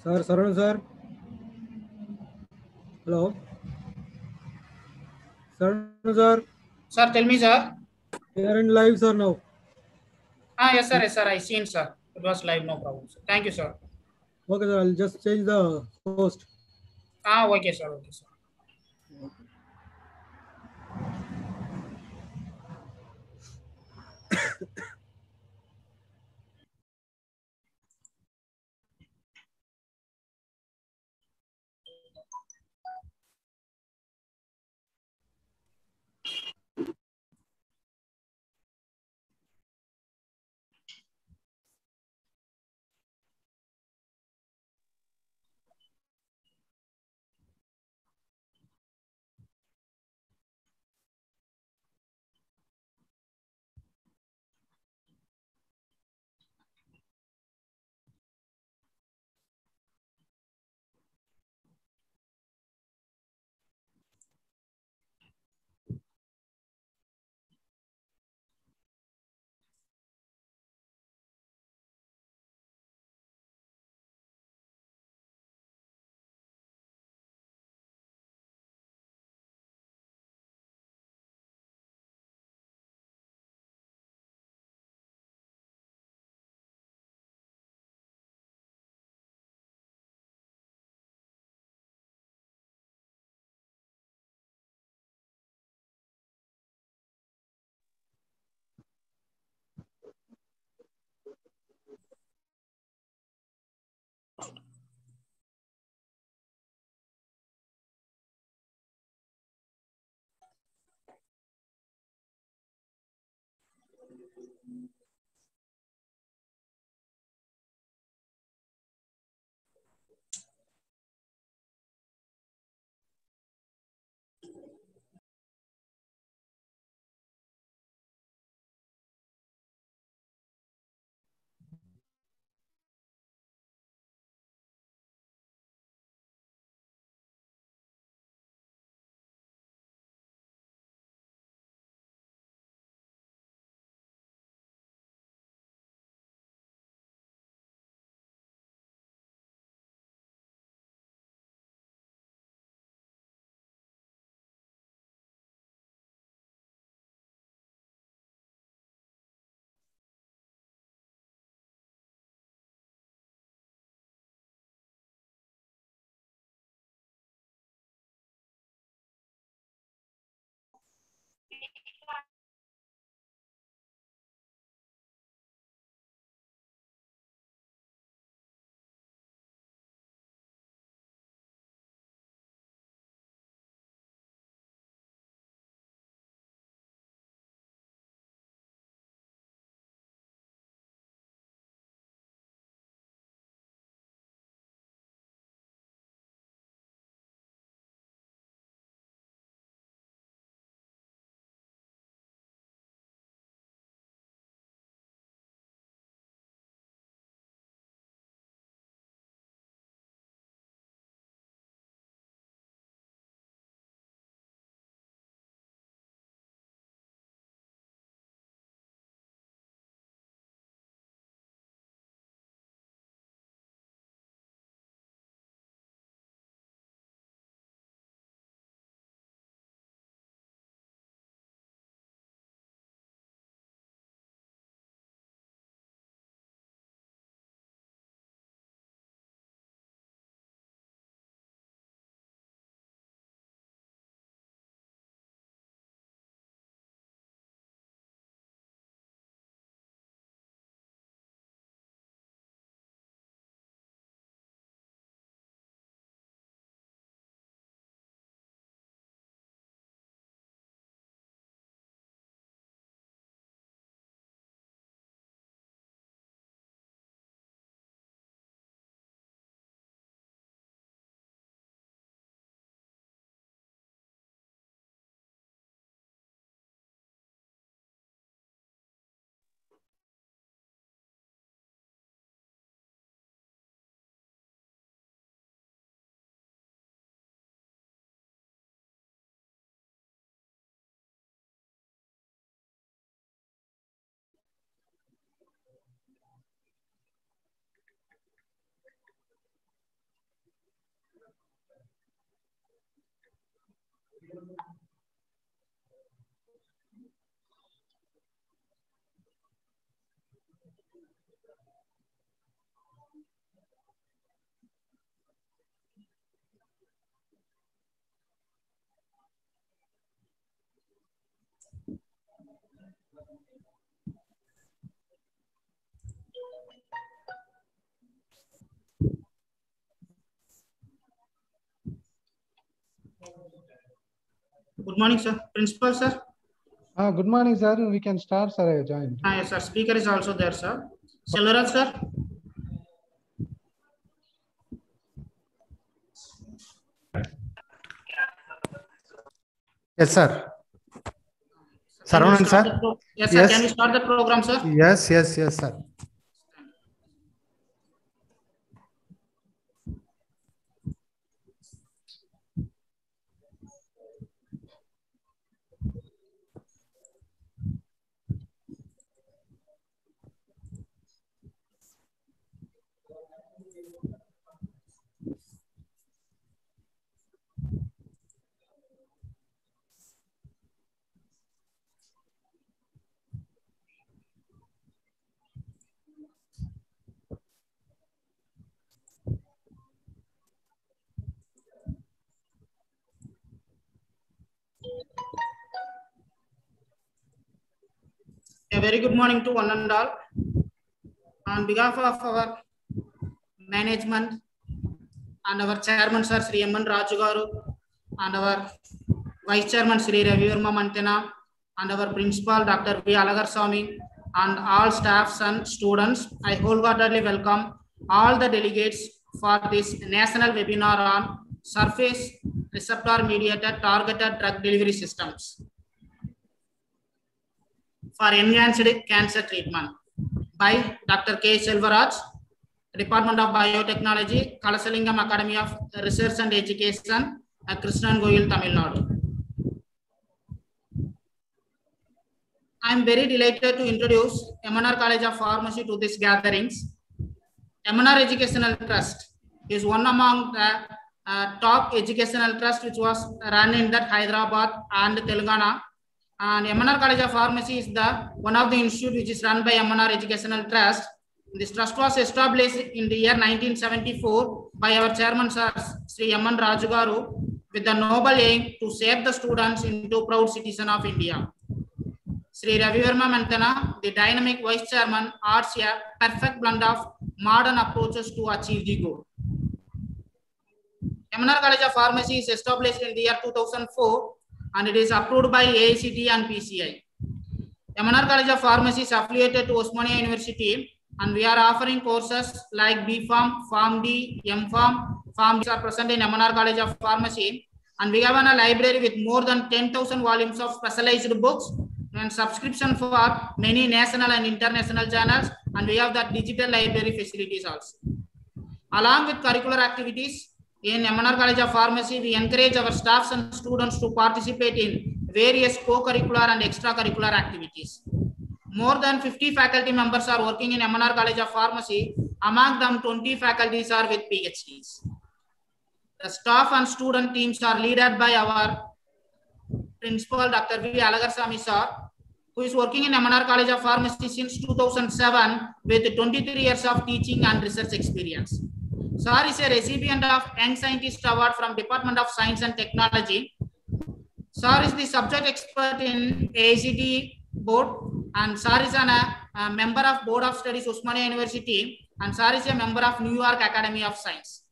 Sir, Saran sir. Hello. Saran sir. Sir, tell me, sir. We are in live, sir, now. Yes, sir. Yes, sir. I seen, sir. It was live, no problem. Sir. Thank you, sir. Okay, sir. I'll just change the host. Okay, sir. Okay, sir. Good morning, sir. Principal, sir. Good morning, sir. We can start, sir. I joined. Yes, sir. Speaker is also there, sir. Selvaraj, sir. Yes, sir. Saravanan, sir. Yes, sir. Yes. Can we start the program, sir? Yes, yes, yes, sir. A very good morning to one and all. On behalf of our management and our chairman, sir, Sri M. N. Raju Garu, and our vice chairman, Sri Ravi Verma Mantena, and our principal, Dr. V. Alagarswamy, and all staffs and students, I wholeheartedly welcome all the delegates for this national webinar on surface receptor mediated targeted drug delivery systems for enhanced cancer treatment by Dr. K. Selvaraj, Department of Biotechnology, Kalasalingam Academy of Research and Education, Krishnangoil, Tamil Nadu. I am very delighted to introduce MNR College of Pharmacy to these gatherings. MNR Educational Trust is one among the top educational trust which was run in that Hyderabad and Telangana. And MNR College of Pharmacy is the one of the institute which is run by MNR Educational Trust. This trust was established in the year 1974 by our chairman, Sir Sri M. N. Raju Garu, with the noble aim to shape the students into proud citizens of India. Sri Ravi Verma Mantena, the dynamic vice chairman, adds a perfect blend of modern approaches to achieve the goal. MNR College of Pharmacy is established in the year 2004 and it is approved by AICTE and PCI. MNR College of Pharmacy is affiliated to Osmania University and we are offering courses like B.Pharm, PharmD, M.Pharm. PharmD are present in MNR College of Pharmacy and we have a library with more than 10,000 volumes of specialized books and subscription for many national and international journals, and we have that digital library facilities also. Along with curricular activities, in MNR College of Pharmacy, we encourage our staffs and students to participate in various co-curricular and extracurricular activities. More than 50 faculty members are working in MNR College of Pharmacy. Among them, 20 faculties are with PhDs. The staff and student teams are led by our principal, Dr. V. Alagarswamy sir, who is working in MNR College of Pharmacy since 2007 with 23 years of teaching and research experience. Sir is a recipient of Young Scientist Award from Department of Science and Technology. Sir is the subject expert in AICTE board and Sir is a member of Board of Studies Osmania University and Sir is a member of New York Academy of Science.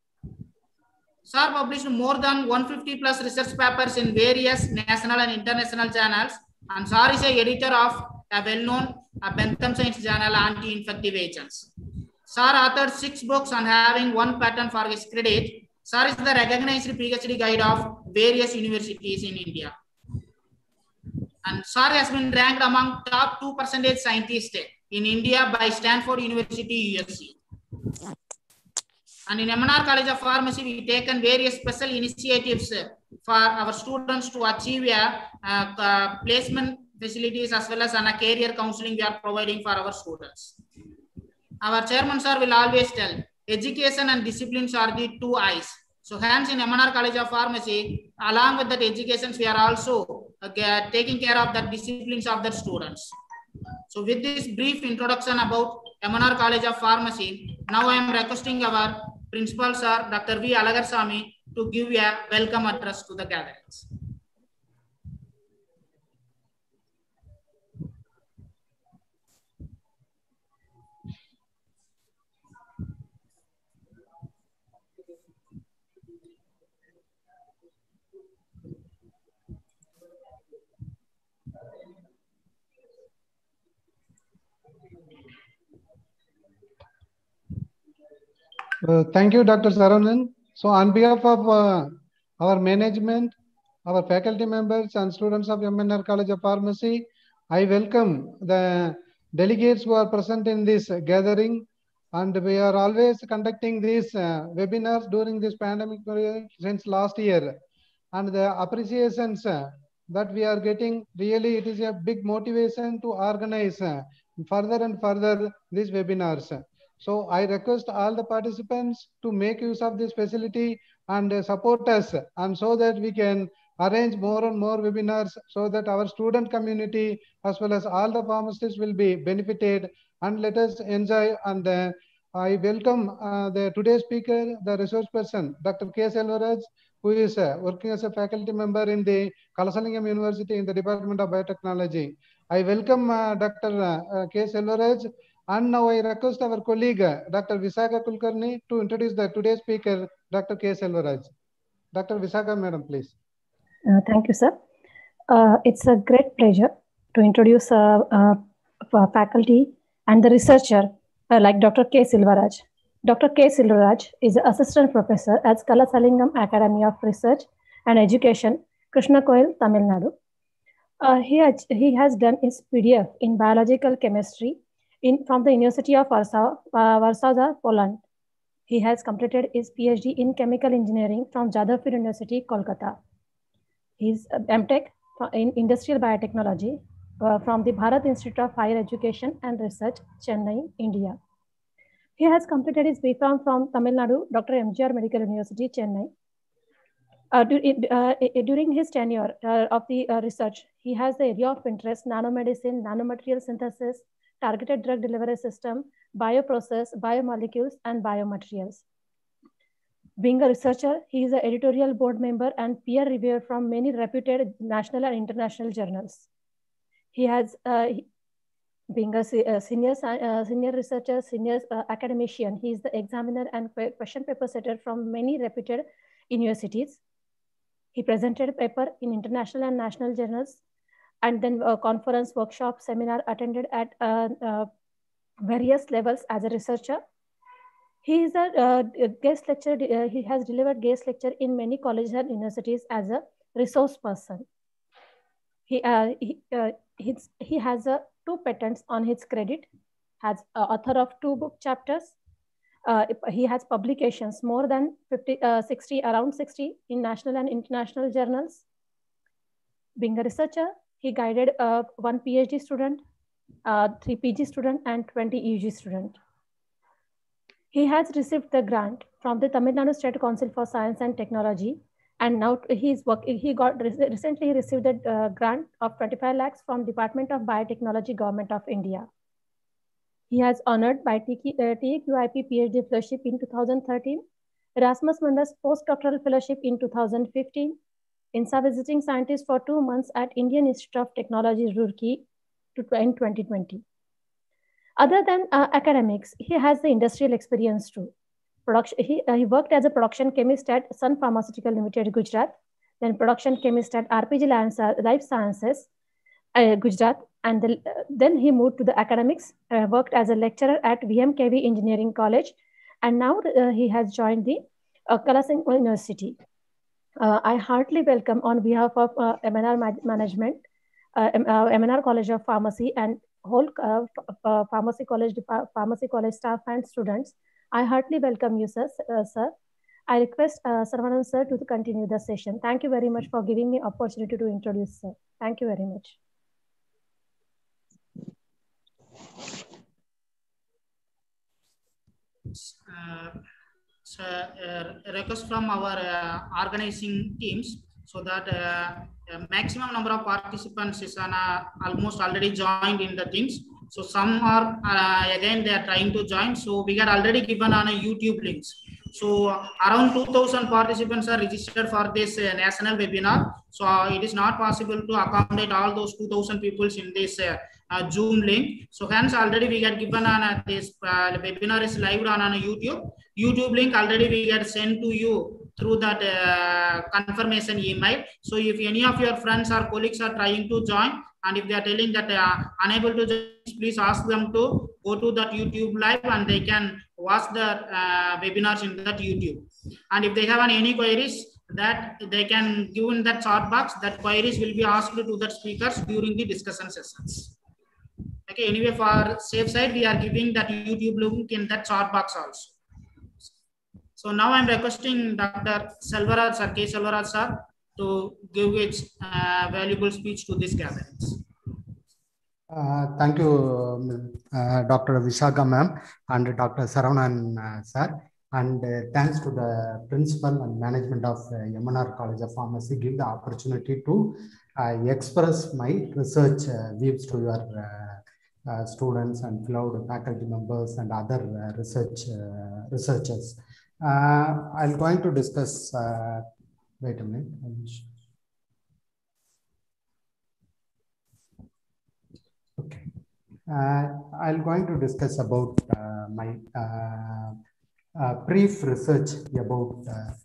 Sir published more than 150 plus research papers in various national and international journals and Sir is a editor of a well-known Bentham Science Journal Anti-Infective Agents. Sir authored 6 books and having 1 patent for his credit. Sir is the recognized PhD guide of various universities in India. And Sir has been ranked among top 2% scientists in India by Stanford University, USC. And in MNR College of Pharmacy, we taken various special initiatives for our students to achieve a placement facilities as well as a career counseling we are providing for our students. Our chairman sir will always tell, education and disciplines are the 2 eyes. So hence in MNR College of Pharmacy, along with that educations, we are also taking care of the disciplines of the students. So with this brief introduction about MNR College of Pharmacy, now I am requesting our Principal Sir, Dr. V. Alagarsamy, to give a welcome address to the gatherings. Thank you, Dr. Saravanan. So on behalf of our management, our faculty members and students of MNR College of Pharmacy, I welcome the delegates who are present in this gathering. And we are always conducting these webinars during this pandemic period since last year. And the appreciations that we are getting, really it is a big motivation to organize further and further these webinars. So I request all the participants to make use of this facility and support us, and so that we can arrange more and more webinars so that our student community as well as all the pharmacists will be benefited, and let us enjoy. And I welcome the today's speaker, the resource person, Dr. K. Selvaraj, who is working as a faculty member in the Kalasalingam University in the Department of Biotechnology. I welcome Dr. K. Selvaraj. And now I request our colleague, Dr. Visakha Kulkarni, to introduce the today's speaker, Dr. K. Selvaraj. Dr. Visakha, madam, please. Thank you, sir. It's a great pleasure to introduce faculty and the researcher like Dr. K. Selvaraj. Dr. K. Selvaraj is an assistant professor at Kalasalingam Academy of Research and Education, Krishnakoil, Tamil Nadu. He has done his PDF in biological chemistry from the University of Warsaw, Poland. He has completed his PhD in chemical engineering from Jadavpur University, Kolkata. His MTech in industrial biotechnology from the Bharat Institute of Higher Education and Research, Chennai, India. He has completed his B.Pharm from Tamil Nadu, Dr. MGR Medical University, Chennai. During his tenure of the research, he has the area of interest: nanomedicine, nanomaterial synthesis, targeted drug delivery system, bioprocess, biomolecules, and biomaterials. Being a researcher, he is an editorial board member and peer reviewer from many reputed national and international journals. He has, being a senior researcher, senior academician, he is the examiner and question paper setter from many reputed universities. He presented a paper in international and national journals, and then a conference, workshop, seminar attended at various levels as a researcher. He is a guest lecturer. He has delivered guest lecture in many colleges and universities as a resource person. He has 2 patents on his credit, has author of 2 book chapters. He has publications more than 60 in national and international journals. Being a researcher, he guided 1 PhD student, 3 PG student, and 20 UG student. He has received the grant from the Tamil Nadu State Council for Science and Technology, and now recently received a grant of 25 lakhs from Department of Biotechnology, Government of India. He has honored by TQIP PhD Fellowship in 2013, Erasmus Mundus Postdoctoral Fellowship in 2015, INSA Visiting Scientist for 2 months at Indian Institute of Technology, Roorkee in 2020. Other than academics, he has the industrial experience too. He worked as a production chemist at Sun Pharmaceutical Limited, Gujarat, then production chemist at RPG Life Sciences, Gujarat, and then he moved to the academics, worked as a lecturer at VMKV Engineering College, and now he has joined the Kalasalingam University. I heartily welcome on behalf of MNR management, MNR College of Pharmacy, and whole pharmacy college staff and students. I heartily welcome you, sir. I request Saravanan sir to continue the session. Thank you very much for giving me opportunity to introduce, sir. Thank you very much. request from our organizing teams, so that maximum number of participants is almost already joined in the things. So some are again they are trying to join. So we are already given on a YouTube links. So around 2,000 participants are registered for this national webinar. So it is not possible to accommodate all those 2,000 people in this Zoom link. So hence already we get given on this webinar is live on a YouTube link already we get sent to you through that confirmation email. So if any of your friends or colleagues are trying to join, and if they are telling that they are unable to join, please ask them to go to that YouTube live and they can watch the webinars in that YouTube. And if they have any queries, that they can give in that chat box, that queries will be asked to the speakers during the discussion sessions. Okay, anyway, for safe side, we are giving that YouTube link in that chat box also. So now I'm requesting Dr. Selvaraj sir, K. Selvaraj sir, to give its valuable speech to this gatherings. Thank you, Dr. Vishaka ma'am and Dr. Saravanan sir. And thanks to the principal and management of MNR College of Pharmacy, give the opportunity to express my research views to your students and fellow faculty members and other researchers. I'm going to discuss, wait a minute. Okay. I'm going to discuss about my brief research about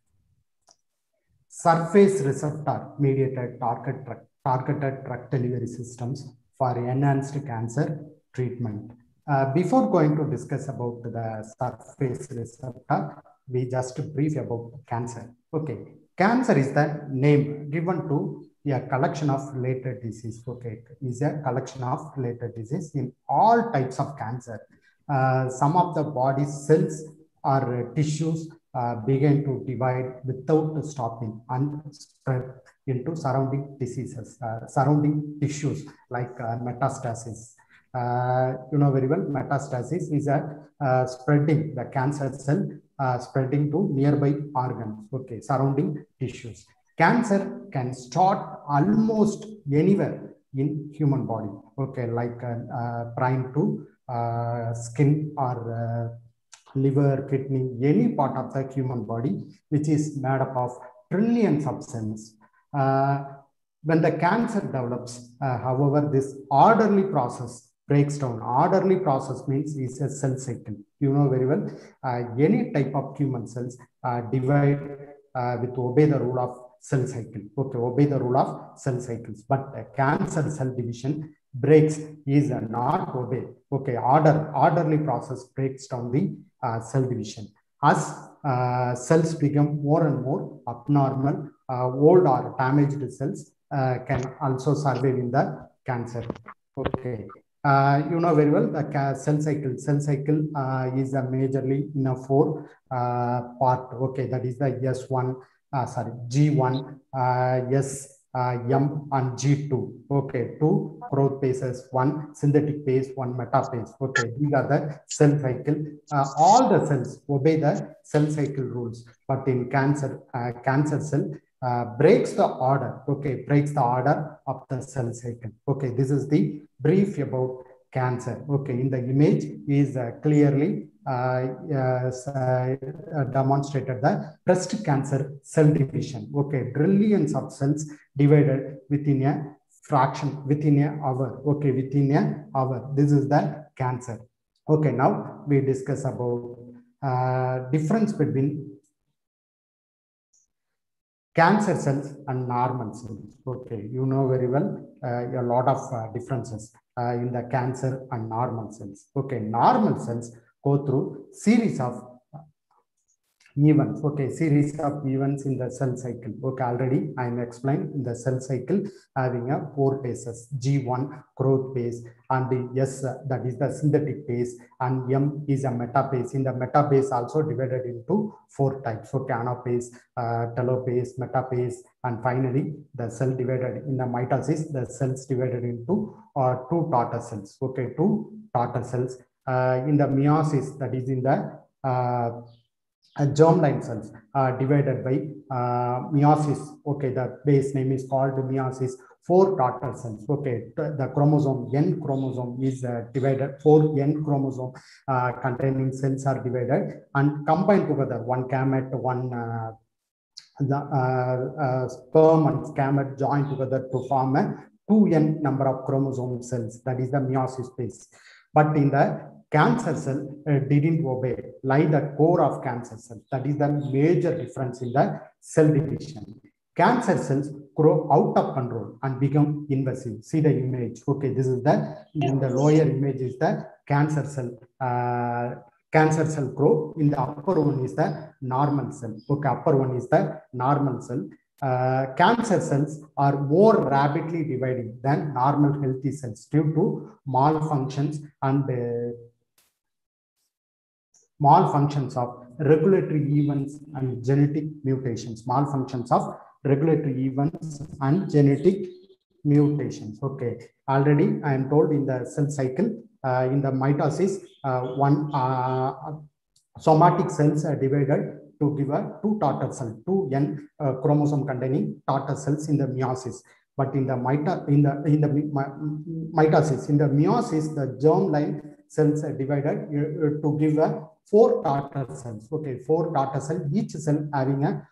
surface receptor mediated targeted drug delivery systems for enhanced cancer treatment. Before going to discuss about the surface receptor, we just brief about cancer. Okay, cancer is the name given to a collection of related disease. Okay, it is a collection of related disease in all types of cancer. Some of the body cells or tissues begin to divide without stopping and spread into surrounding diseases, surrounding tissues like metastasis. You know very well, metastasis is a spreading the cancer cell spreading to nearby organs, okay, surrounding tissues. Cancer can start almost anywhere in human body, okay, like prime to skin or liver, kidney, any part of the human body, which is made up of trillions of cells. When the cancer develops, however, this orderly process breaks down. Orderly process means it's a cell cycle. You know very well, any type of human cells divide with obey the rule of cell cycle. Okay, obey the rule of cell cycles. But cancer cell division breaks is not obey. Okay, orderly process breaks down the cell division. As cells become more and more abnormal, old or damaged cells can also survive in the cancer. Okay. You know very well the cell cycle. Cell cycle is a majorly in a 4 part. Okay, that is the S1, G1, S, M, and G2. Okay, 2 growth phases, 1 synthetic phase, 1 metaphase. Okay, these are the cell cycle. All the cells obey the cell cycle rules, but in cancer, cancer cell breaks the order. Okay, breaks the order of the cell cycle. Okay, this is the brief about cancer. Okay, in the image is clearly demonstrated the breast cancer cell division. Okay, trillions of cells divided within a fraction, within an hour. Okay, within an hour. This is the cancer. Okay, now we discuss about difference between cancer cells and normal cells. Okay, you know very well a lot of differences in the cancer and normal cells. Okay, normal cells go through series of events. Okay, series of events in the cell cycle. Okay, already I am explained in the cell cycle having a 4 phases: G1 growth phase, and the S, that is the synthetic phase, and M is a metaphase. In the metaphase also divided into 4 types. Okay, anaphase, telophase, metaphase, and finally the cell divided in the mitosis. The cells divided into 2 daughter cells. Okay, 2 daughter cells. In the meiosis, that is in the germline cells divided by meiosis. Okay, the base name is called meiosis. 4 daughter cells. Okay, the chromosome, N chromosome is divided. 4 N chromosome containing cells are divided and combined together. One gamete, one sperm and gamete joined together to form a 2N number of chromosome cells. That is the meiosis phase. But in the cancer cell didn't obey, lie the core of cancer cell. That is the major difference in the cell division. Cancer cells grow out of control and become invasive. See the image. Okay, this is the, in the lower image is the cancer cell. Cancer cell grow. In the upper one is the normal cell. Okay, upper one is the normal cell. Cancer cells are more rapidly dividing than normal healthy cells due to malfunctions and malfunctions of regulatory events and genetic mutations. Malfunctions of regulatory events and genetic mutations. Okay, already I am told in the cell cycle, in the mitosis, one somatic cells are divided to give a 2 daughter cell, 2N chromosome containing daughter cells in the meiosis. But in the mitosis, in the meiosis, the germline cells are divided to give a 4 daughter cells. Okay, 4 daughter cells, each cell having a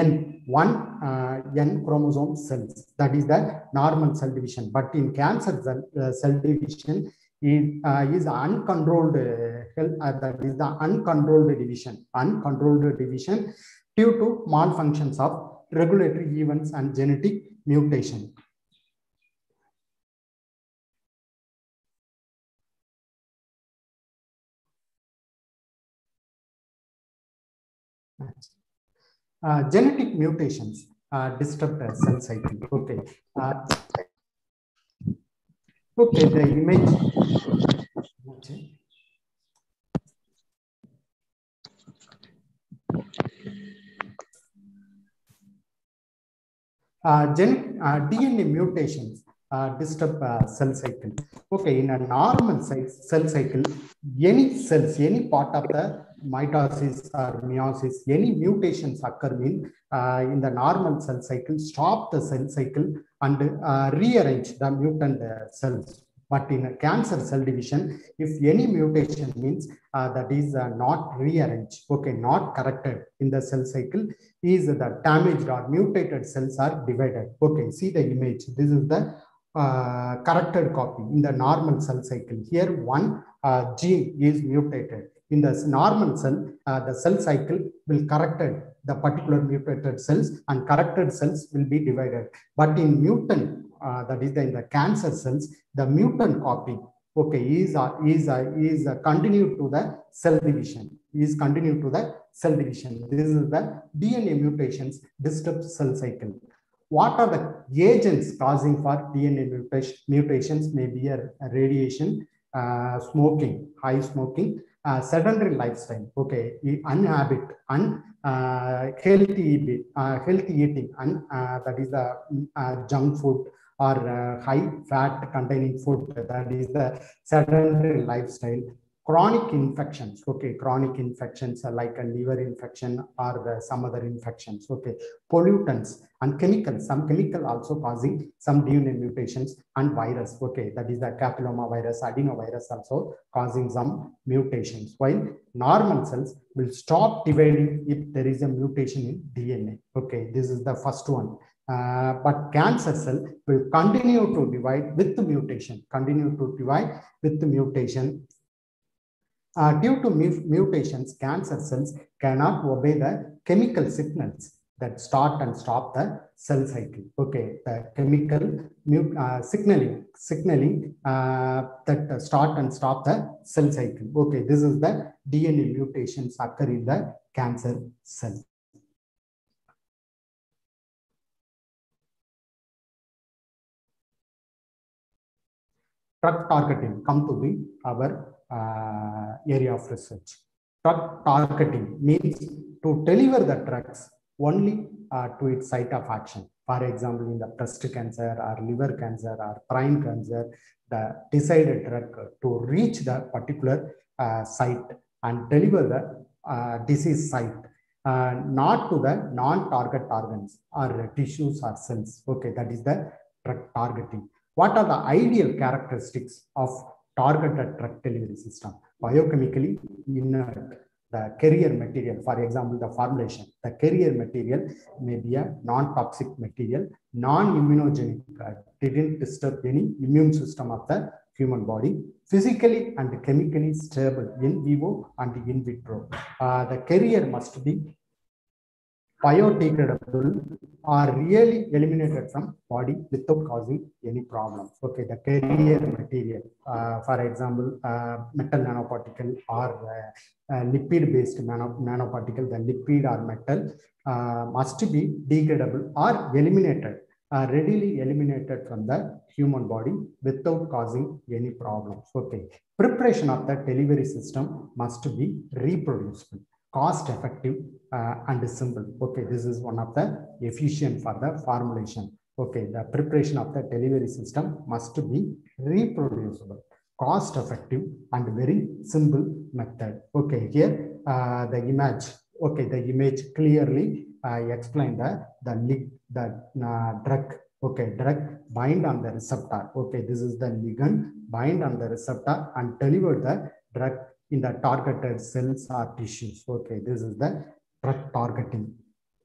N chromosome cells. That is the normal cell division. But in cancer cell division is uncontrolled. That is the uncontrolled division. Uncontrolled division due to malfunctions of regulatory events and genetic mutation. Genetic mutations disrupt the cell cycle. Okay. Okay, the image. Okay. DNA mutations disturb cell cycle. Okay, in a normal cell cycle, any cells, any part of the mitosis or meiosis, any mutations occur in the normal cell cycle, stop the cell cycle and rearrange the mutant cells. But in a cancer cell division, if any mutation means that is not rearranged, okay, not corrected in the cell cycle, is the damaged or mutated cells are divided. Okay, see the image. This is the corrected copy in the normal cell cycle. Here, one gene is mutated. In the normal cell, the cell cycle will corrected the particular mutated cells and corrected cells will be divided. But in mutant, that is in the cancer cells, the mutant copy, okay, is continued to the cell division. Is continued to the cell division. This is the DNA mutations disturb cell cycle. What are the agents causing for DNA mutations? Maybe a radiation, smoking, high smoking, sedentary lifestyle, okay, unhabit, healthy eating, and that is the junk food or high fat containing food, that is the sedentary lifestyle. Chronic infections, okay, chronic infections are like a liver infection or some other infections, okay, pollutants and chemicals, some chemical also causing some DNA mutations, and virus, okay, that is the papilloma virus, adenovirus also causing some mutations, while normal cells will stop dividing if there is a mutation in DNA, okay, this is the first one. But cancer cell will continue to divide with the mutation, due to mutations, cancer cells cannot obey the chemical signals that start and stop the cell cycle. Okay, the chemical signaling that start and stop the cell cycle. Okay, this is the DNA mutations occur in the cancer cell. Drug targeting come to be our area of research. Drug targeting means to deliver the drugs only to its site of action. For example, in the breast cancer or liver cancer or brain cancer, the decided drug to reach the particular site and deliver the disease site, not to the non-target organs or tissues or cells. Okay, that is the drug targeting. What are the ideal characteristics of targeted drug delivery system? Biochemically inert, the carrier material, for example, the formulation, the carrier material may be a non-toxic material, non-immunogenic, didn't disturb any immune system of the human body, physically and chemically stable in vivo and in vitro. The carrier must be biodegradable or really eliminated from body without causing any problem. Okay, the carrier material, for example, metal nanoparticle or lipid-based nanoparticle, the lipid or metal must be degradable or eliminated, readily eliminated from the human body without causing any problems. Okay, preparation of the delivery system must be reproducible, cost effective and simple. Okay, this is one of the efficient for the formulation. Okay, the preparation of the delivery system must be reproducible, cost effective and very simple method. Okay, here the image. Okay, the image clearly explain the drug. Okay, drug bind on the receptor. Okay, this is the ligand bind on the receptor and deliver the drug in the targeted cells or tissues. Okay, this is the drug targeting.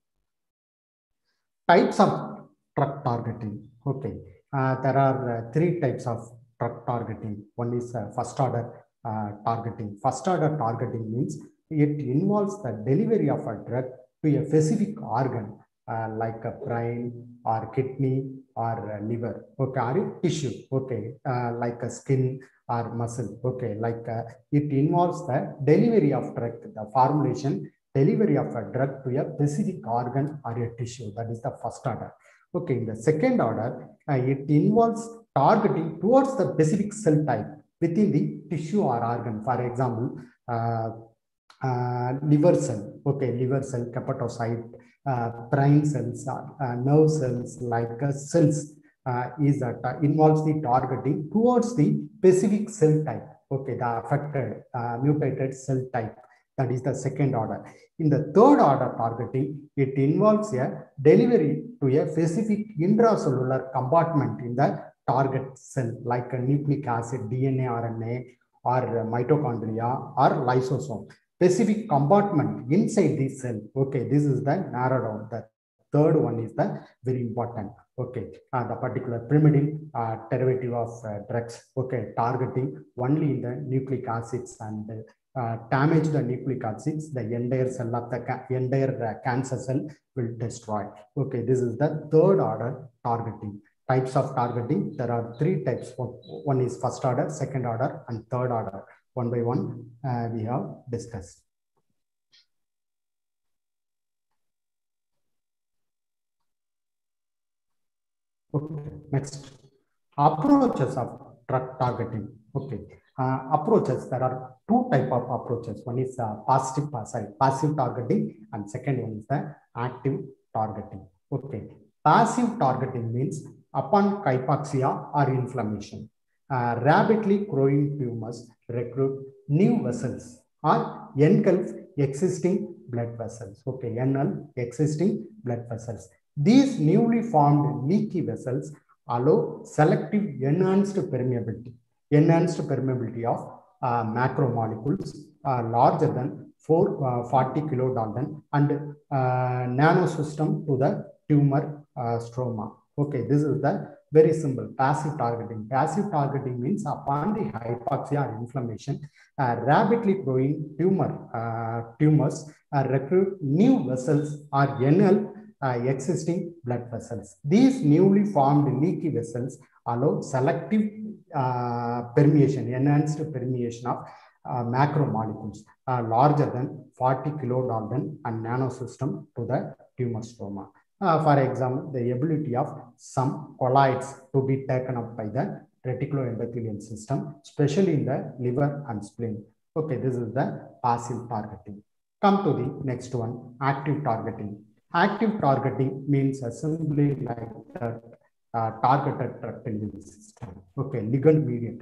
Types of drug targeting. Okay, there are three types of drug targeting. One is first order targeting. First order targeting means it involves the delivery of a drug to a specific organ like a brain or kidney or liver. Okay, or tissue. Okay, like a skin or muscle. Okay, like it involves the delivery of drug, the formulation, delivery of a drug to a specific organ or a tissue. That is the first order. Okay, in the second order, it involves targeting towards the specific cell type within the tissue or organ. For example, liver cell. Okay, liver cell, hepatocyte, brain cells, nerve cells, like cells. Involves the targeting towards the specific cell type. Okay, the affected mutated cell type. That is the second order. In the third order targeting, it involves a delivery to a specific intracellular compartment in the target cell, like a nucleic acid, DNA, RNA, or mitochondria or lysosome. Specific compartment inside the cell. Okay, this is the narrowed down. The third one is the very important. Okay, the particular pyrimidine derivative of drugs. Okay, targeting only in the nucleic acids and damage the nucleic acids, the entire cell of the entire cancer cell will destroy. Okay, this is the third order targeting. Types of targeting, there are three types. One is first order, second order, and third order. One by one, we have discussed. Okay, next, approaches of drug targeting. Okay, approaches, there are two types of approaches. One is passive targeting, and second one is the active targeting. Okay, passive targeting means upon hypoxia or inflammation, rapidly growing tumors recruit new vessels or engulf existing blood vessels. Okay, engulf existing blood vessels. These newly formed leaky vessels allow selective enhanced permeability of macromolecules larger than 40 kilodalton and nanosystem to the tumor stroma. Okay, this is the very simple passive targeting. Passive targeting means upon the hypoxia or inflammation, rapidly growing tumors recruit new vessels or engulf existing blood vessels. These newly formed leaky vessels allow selective permeation, enhanced permeation of macromolecules larger than 40 kilodalton and nanosystem to the tumor stroma. For example, the ability of some colloids to be taken up by the reticuloendothelial system, especially in the liver and spleen. Okay, this is the passive targeting. Come to the next one, active targeting. Active targeting means simply like the targeted drug delivery system. Okay, ligand mediated.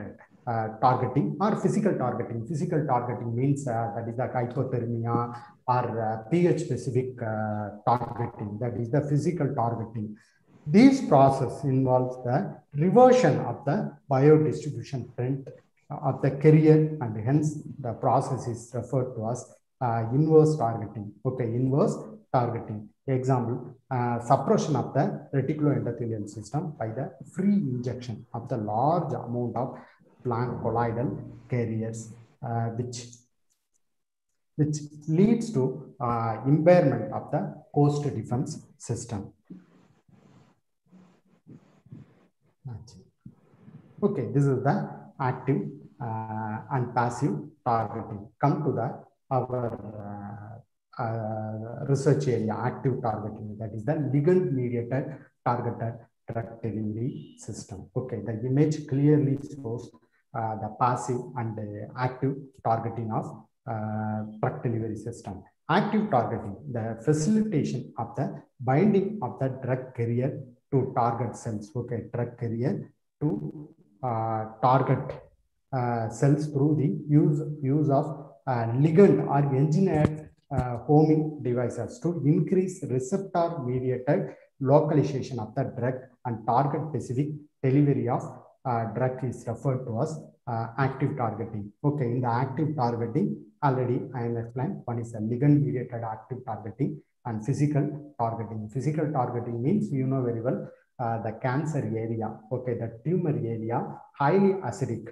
targeting or physical targeting. Physical targeting means that is the hypothermia or pH specific targeting. That is the physical targeting. This process involves the reversion of the biodistribution trend of the carrier, and hence the process is referred to as inverse targeting. Okay, inverse targeting. Example, suppression of the reticuloendothelial system by the free injection of the large amount of plant colloidal carriers, which leads to impairment of the coast defense system. Okay, this is the active and passive targeting. Come to the our research area, active targeting. That is the ligand-mediated targeted drug delivery system. Okay, the image clearly shows the passive and active targeting of drug delivery system. Active targeting, the facilitation of the binding of the drug carrier to target cells. Okay, drug carrier to target cells through the use of ligand or engineered homing devices to increase receptor mediated localization of the drug, and target specific delivery of drug is referred to as active targeting. Okay, in the active targeting, already I have explained one is a ligand mediated active targeting and physical targeting. Physical targeting means, you know very well, the cancer area. Okay, the tumor area, highly acidic,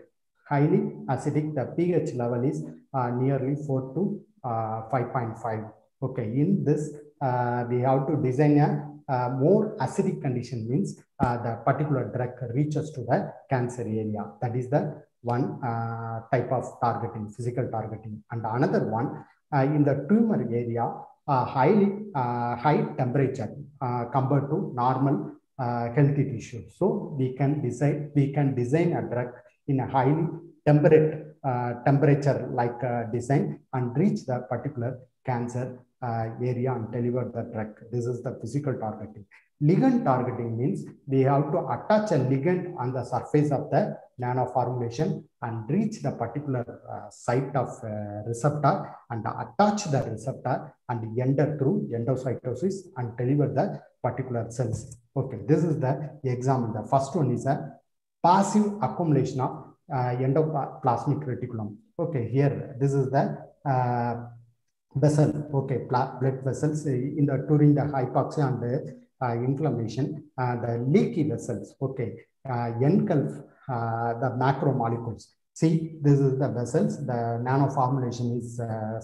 the pH level is nearly 4 to 5.5. Okay, in this we have to design a more acidic condition, means the particular drug reaches to the cancer area. That is the one type of targeting, physical targeting. And another one, in the tumor area, high temperature compared to normal healthy tissue. So we can design a drug in a highly temperate temperature like design and reach the particular cancer area and deliver the drug. This is the physical targeting. Ligand targeting means we have to attach a ligand on the surface of the nanoformulation and reach the particular site of receptor and attach the receptor and enter through endocytosis and deliver the particular cells. Okay, this is the example. The first one is a passive accumulation of endoplasmic reticulum. Okay, here this is the vessel. Okay, blood vessels in the during the hypoxia and the inflammation, the leaky vessels. Okay, engulf the macromolecules. See, this is the vessels. The nanoformulation is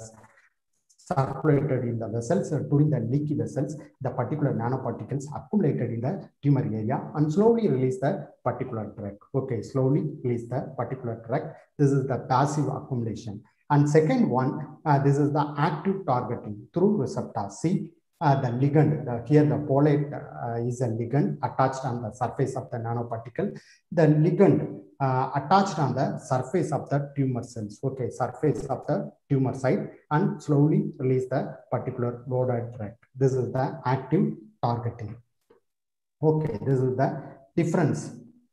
circulated in the vessels. During the leaky vessels, the particular nanoparticles accumulated in the tumor area and slowly release the particular drug. Okay, slowly release the particular drug. This is the passive accumulation. And second one, this is the active targeting through receptor. See, the ligand, here the folate is a ligand attached on the surface of the nanoparticle. The ligand attached on the surface of the tumor cells. Okay, surface of the tumor site, and slowly release the particular loaded drug. This is the active targeting. Okay, this is the difference,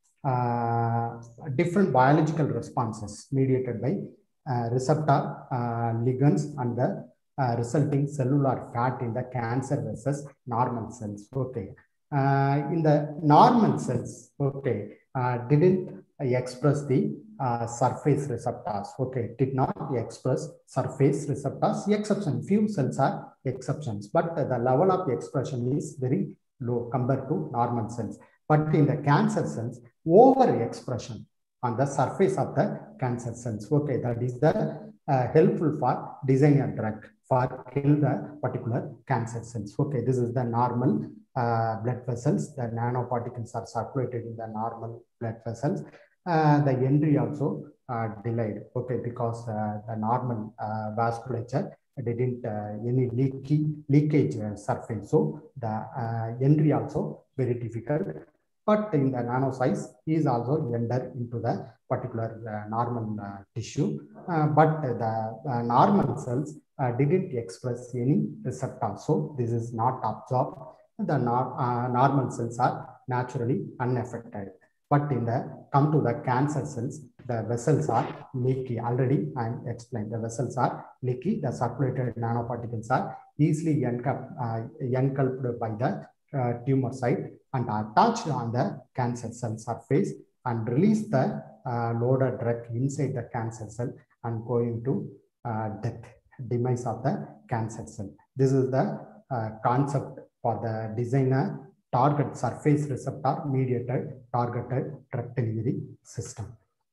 different biological responses mediated by receptor ligands and the resulting cellular fat in the cancer versus normal cells. Okay, in the normal cells, okay, didn't express the surface receptors. Okay, did not express surface receptors. Exception, few cells are exceptions, but the level of expression is very low compared to normal cells. But in the cancer cells, overexpression on the surface of the cancer cells. Okay, that is the helpful for designing a drug for kill the particular cancer cells. Okay, this is the normal blood vessels. The nanoparticles are circulated in the normal blood vessels. The entry also delayed. Okay, because the normal vasculature didn't any leakage surface. So the entry also very difficult. But in the nano size, is also enter into the particular normal tissue. But the normal cells didn't express any receptor. So this is not absorbed. The normal cells are naturally unaffected. But in the come to the cancer cells, the vessels are leaky. Already I explained the vessels are leaky. The circulated nanoparticles are easily engulfed by the tumor site and are attached on the cancer cell surface and release the loaded drug inside the cancer cell and going to demise of the cancer cell. This is the concept for the designer target surface receptor mediated targeted drug delivery system.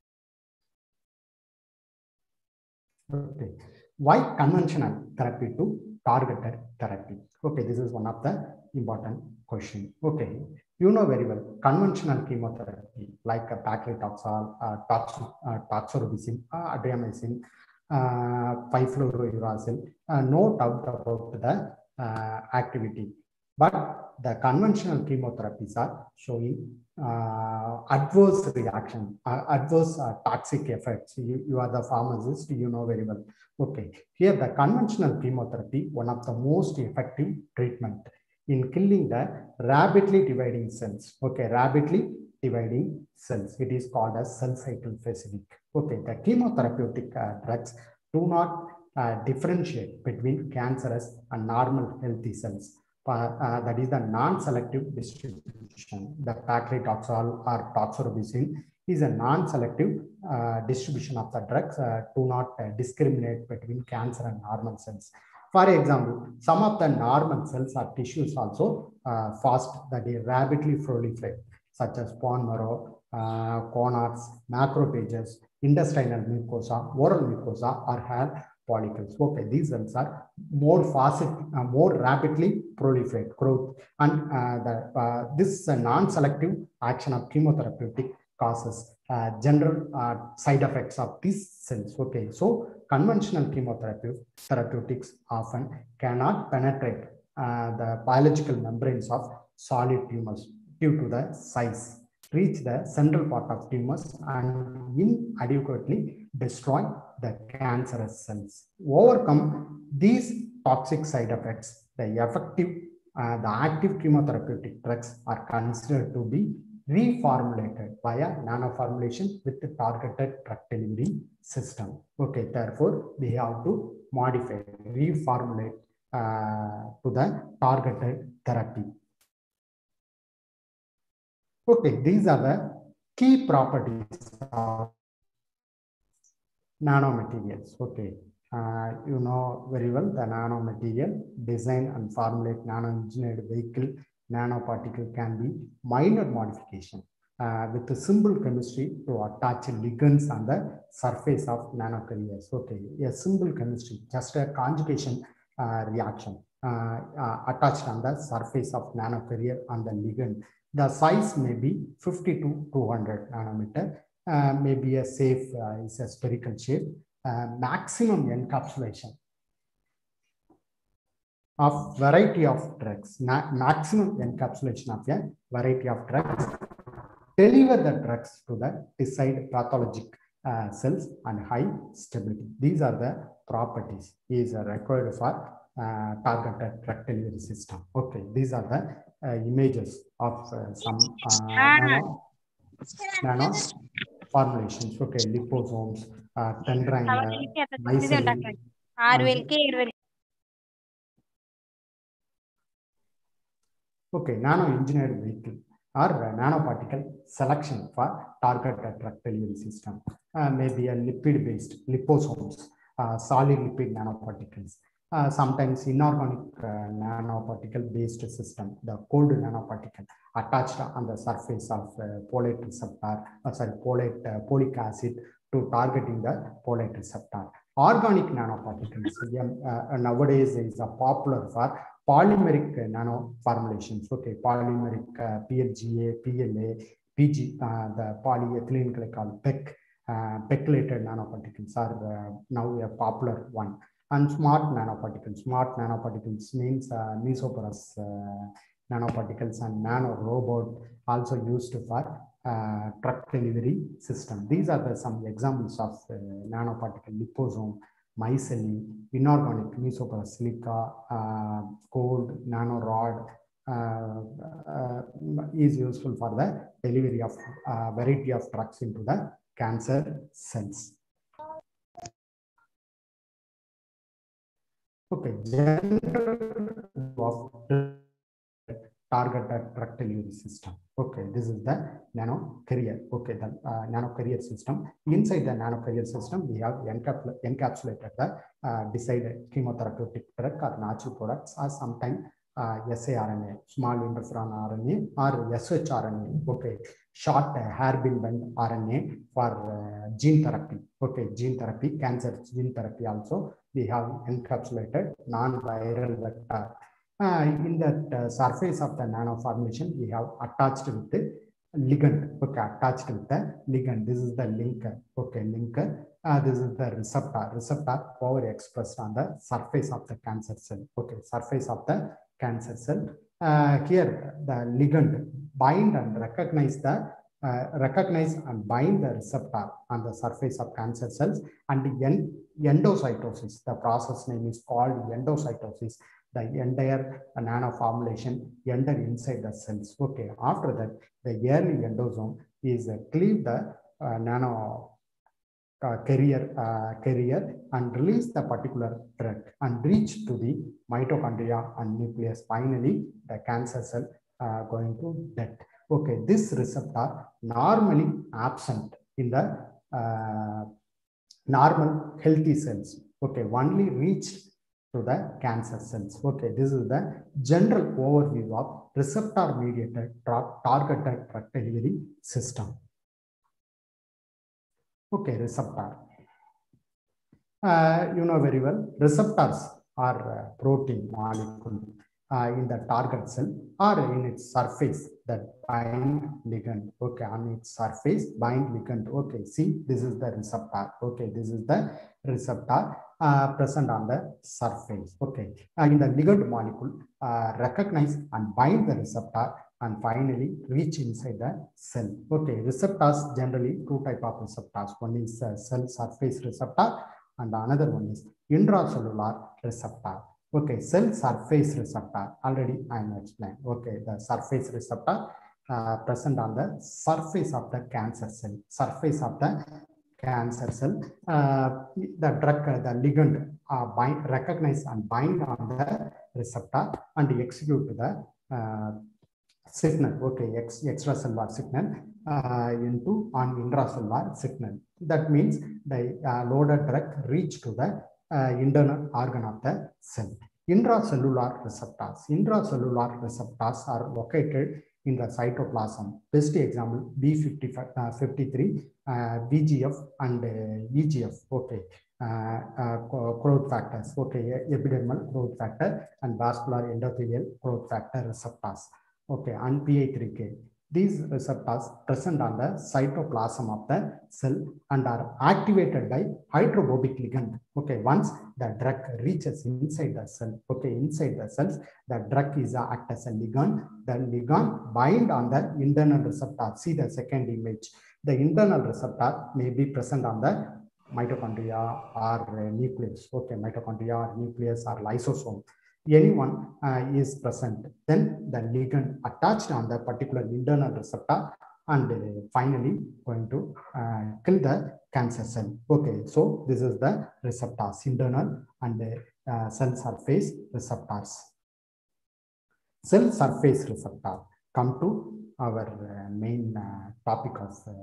Okay. Why conventional therapy to targeted therapy? Okay, this is one of the important question. Okay, you know very well conventional chemotherapy like paclitaxel, doxorubicin, adriamycin, 5-fluorouracil, no doubt about the activity. But the conventional chemotherapies are showing adverse reaction, adverse toxic effects. You are the pharmacist, you know very well. Okay, here the conventional chemotherapy, one of the most effective treatment in killing the rapidly dividing cells. Okay, rapidly dividing cells. It is called as cell cycle specific. Okay, the chemotherapeutic drugs do not differentiate between cancerous and normal healthy cells. That is the non-selective distribution. The paclitaxel or doxorubicin is a non-selective distribution of the drugs, do not discriminate between cancer and normal cells. For example, some of the normal cells or tissues also fast, that is rapidly proliferate, such as bone marrow, conates, macrophages, intestinal mucosa, oral mucosa, or hair follicles. Okay, these cells are more fast, more rapidly proliferate growth, and this non-selective action of chemotherapeutic causes general side effects of these cells. Okay, so conventional therapeutics often cannot penetrate the biological membranes of solid tumors due to the size, reach the central part of tumors, and inadequately destroy the cancerous cells. Overcome these toxic side effects, the active chemotherapeutic drugs are considered to be reformulated via nanoformulation with the targeted drug delivery system. Okay, therefore, we have to modify, reformulate to the targeted therapy. Okay, these are the key properties of nanomaterials. Okay, you know very well the nanomaterial design and formulate nano-engineered vehicle. Nanoparticle can be minor modification with a simple chemistry to attach ligands on the surface of nanocarriers. Okay, a simple chemistry, just a conjugation reaction attached on the surface of nanocarrier on the ligand. The size may be 50 to 200 nanometer, maybe a safe is a spherical shape, maximum encapsulation of variety of drugs, maximum encapsulation of a variety of drugs, deliver the drugs to the desired pathologic cells and high stability. These are the properties is required for targeted drug delivery system. Okay, these are the images of some nano formulations. Okay, liposomes, tendriner, mycelium. Okay, nano-engineered vehicle or nanoparticle selection for targeted drug delivery system. Maybe a lipid-based liposomes, solid lipid nanoparticles. Sometimes inorganic nanoparticle-based system, the cold nanoparticle attached on the surface of folate receptor, folic acid to targeting the folate receptor. Organic nanoparticles nowadays is a popular for polymeric nano formulations. Okay, polymeric PLGA, PLA, PG, the polyethylene glycol, PEG, pegylated nanoparticles are now a popular one. And smart nanoparticles means mesoporous nanoparticles and nanorobot also used for drug delivery system. These are some examples of nanoparticle: liposome, mycelium, inorganic mesoporous silica, gold, nanorod, is useful for the delivery of variety of drugs into the cancer cells. Okay, of targeted drug delivery system. Okay, this is the nano carrier. Okay, the nano carrier system. Inside the nano carrier system, we have encapsulated the decided chemotherapeutic drug or natural products, or sometimes saRNA, small interferon RNA, or shRNA. Okay, short hairpin bend RNA for gene therapy. Okay, gene therapy, cancer gene therapy also. We have encapsulated non-viral vector. In that surface of the nano formulation, we have attached with the ligand. Okay, attached with the ligand. This is the linker. Okay, linker. This is the receptor. Receptor overexpressed on the surface of the cancer cell. Okay, surface of the cancer cell. Here, the ligand bind and recognize and bind the receptor on the surface of cancer cells, and endocytosis. The process name is called endocytosis. The entire nano formulation enter inside the cells. Okay, after that, the early endosome is cleave the nano carrier and release the particular drug and reach to the mitochondria and nucleus. Finally, the cancer cell going to death. Okay, this receptor normally absent in the normal healthy cells. Okay, only reached to the cancer cells. Okay, this is the general overview of receptor mediated targeted drug delivery system. Okay, receptor. You know very well, receptors are protein molecule in the target cell or in its surface that bind ligand. Okay, on its surface bind ligand. Okay, see, this is the receptor. Okay, this is the receptor present on the surface. Okay, in the ligand molecule recognize and bind the receptor and finally reach inside the cell. Okay, receptors generally two type of receptors. One is cell surface receptor and another one is intracellular receptor. Okay, cell surface receptor, already I am explained. Okay, the surface receptor present on the surface of the cancer cell. Surface of the cancer cell, the drug, the ligand recognize and bind on the receptor and execute the signal. Okay, extracellular signal into on intracellular signal. That means the loaded drug reach to the internal organ of the cell. Intracellular receptors. Intracellular receptors are located in the cytoplasm. Best example, B53, VGF and EGF. Okay, growth factors. Okay, epidermal growth factor and vascular endothelial growth factor receptors. Okay, and PI3K. These receptors present on the cytoplasm of the cell and are activated by hydrophobic ligand. Okay, once the drug reaches inside the cell, okay, inside the cells, the drug is act as a ligand. The ligand bind on the internal receptor. See the second image. The internal receptor may be present on the mitochondria or nucleus. Okay, mitochondria or nucleus or lysosome. Anyone is present, then the ligand attached on the particular internal receptor and finally going to kill the cancer cell. Okay, so this is the receptors, internal and cell surface receptors. Cell surface receptor. Come to our main topic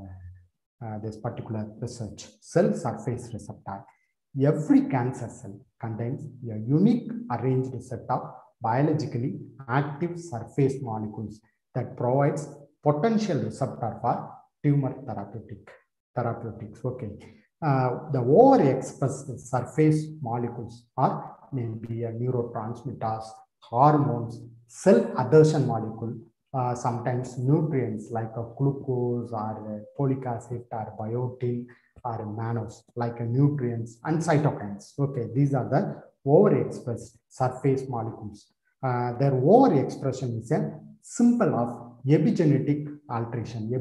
of this particular research. Cell surface receptor. Every cancer cell contains a unique arranged set of biologically active surface molecules that provides potential receptor for tumor therapeutics. Okay, the overexpressed surface molecules are maybe neurotransmitters, hormones, cell adhesion molecule, sometimes nutrients like glucose or folic acid or biotin or mannose like nutrients and cytokines. Okay, these are the overexpressed surface molecules. Their overexpression is a symbol of epigenetic alteration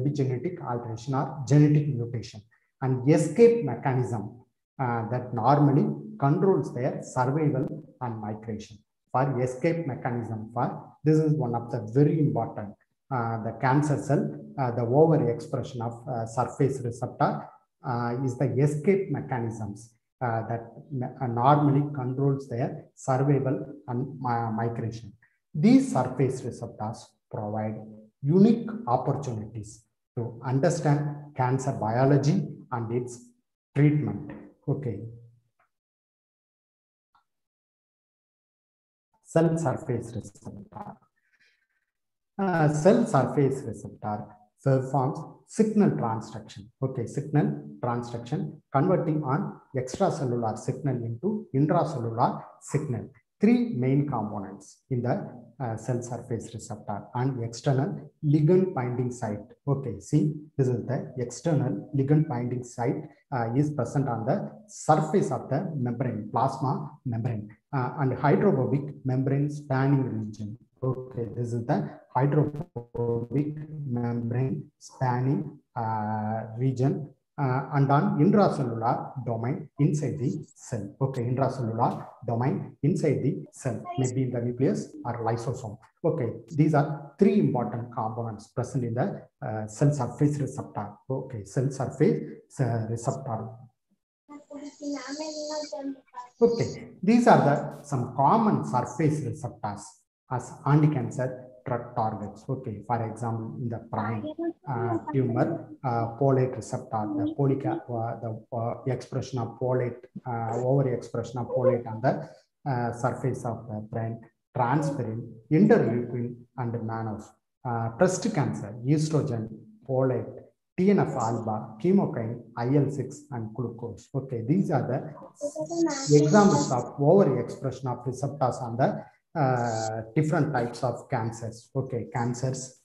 or genetic mutation and escape mechanism that normally controls their survival and migration. for escape mechanism for, this is one of the very important, the cancer cell, the overexpression of surface receptor is the escape mechanisms that normally controls their survival and migration. These surface receptors provide unique opportunities to understand cancer biology and its treatment. Okay. Cell surface receptor. Cell surface receptor performs signal transduction. Okay, signal transduction, converting on extracellular signal into intracellular signal. Three main components in the cell surface receptor: and external ligand binding site. Okay, see, this is the external ligand binding site is present on the surface of the membrane, plasma membrane, and hydrophobic membrane spanning region. Okay, this is the hydrophobic membrane spanning region, and on intracellular domain inside the cell. Okay, intracellular domain inside the cell, maybe in the nucleus or lysosome. Okay, these are three important components present in the cell surface receptor. Okay, cell surface receptor. Okay, these are the some common surface receptors as anti-cancer drug targets. Okay, for example, in the brain tumor, folate receptor, the expression of folate, overexpression of folate on the surface of the brain, transferrin, interleukin, and mannose. Breast cancer, estrogen, folate, TNF-alpha, chemokine, IL-6, and glucose. Okay, these are the examples of overexpression of receptors on the different types of cancers. Okay, cancers.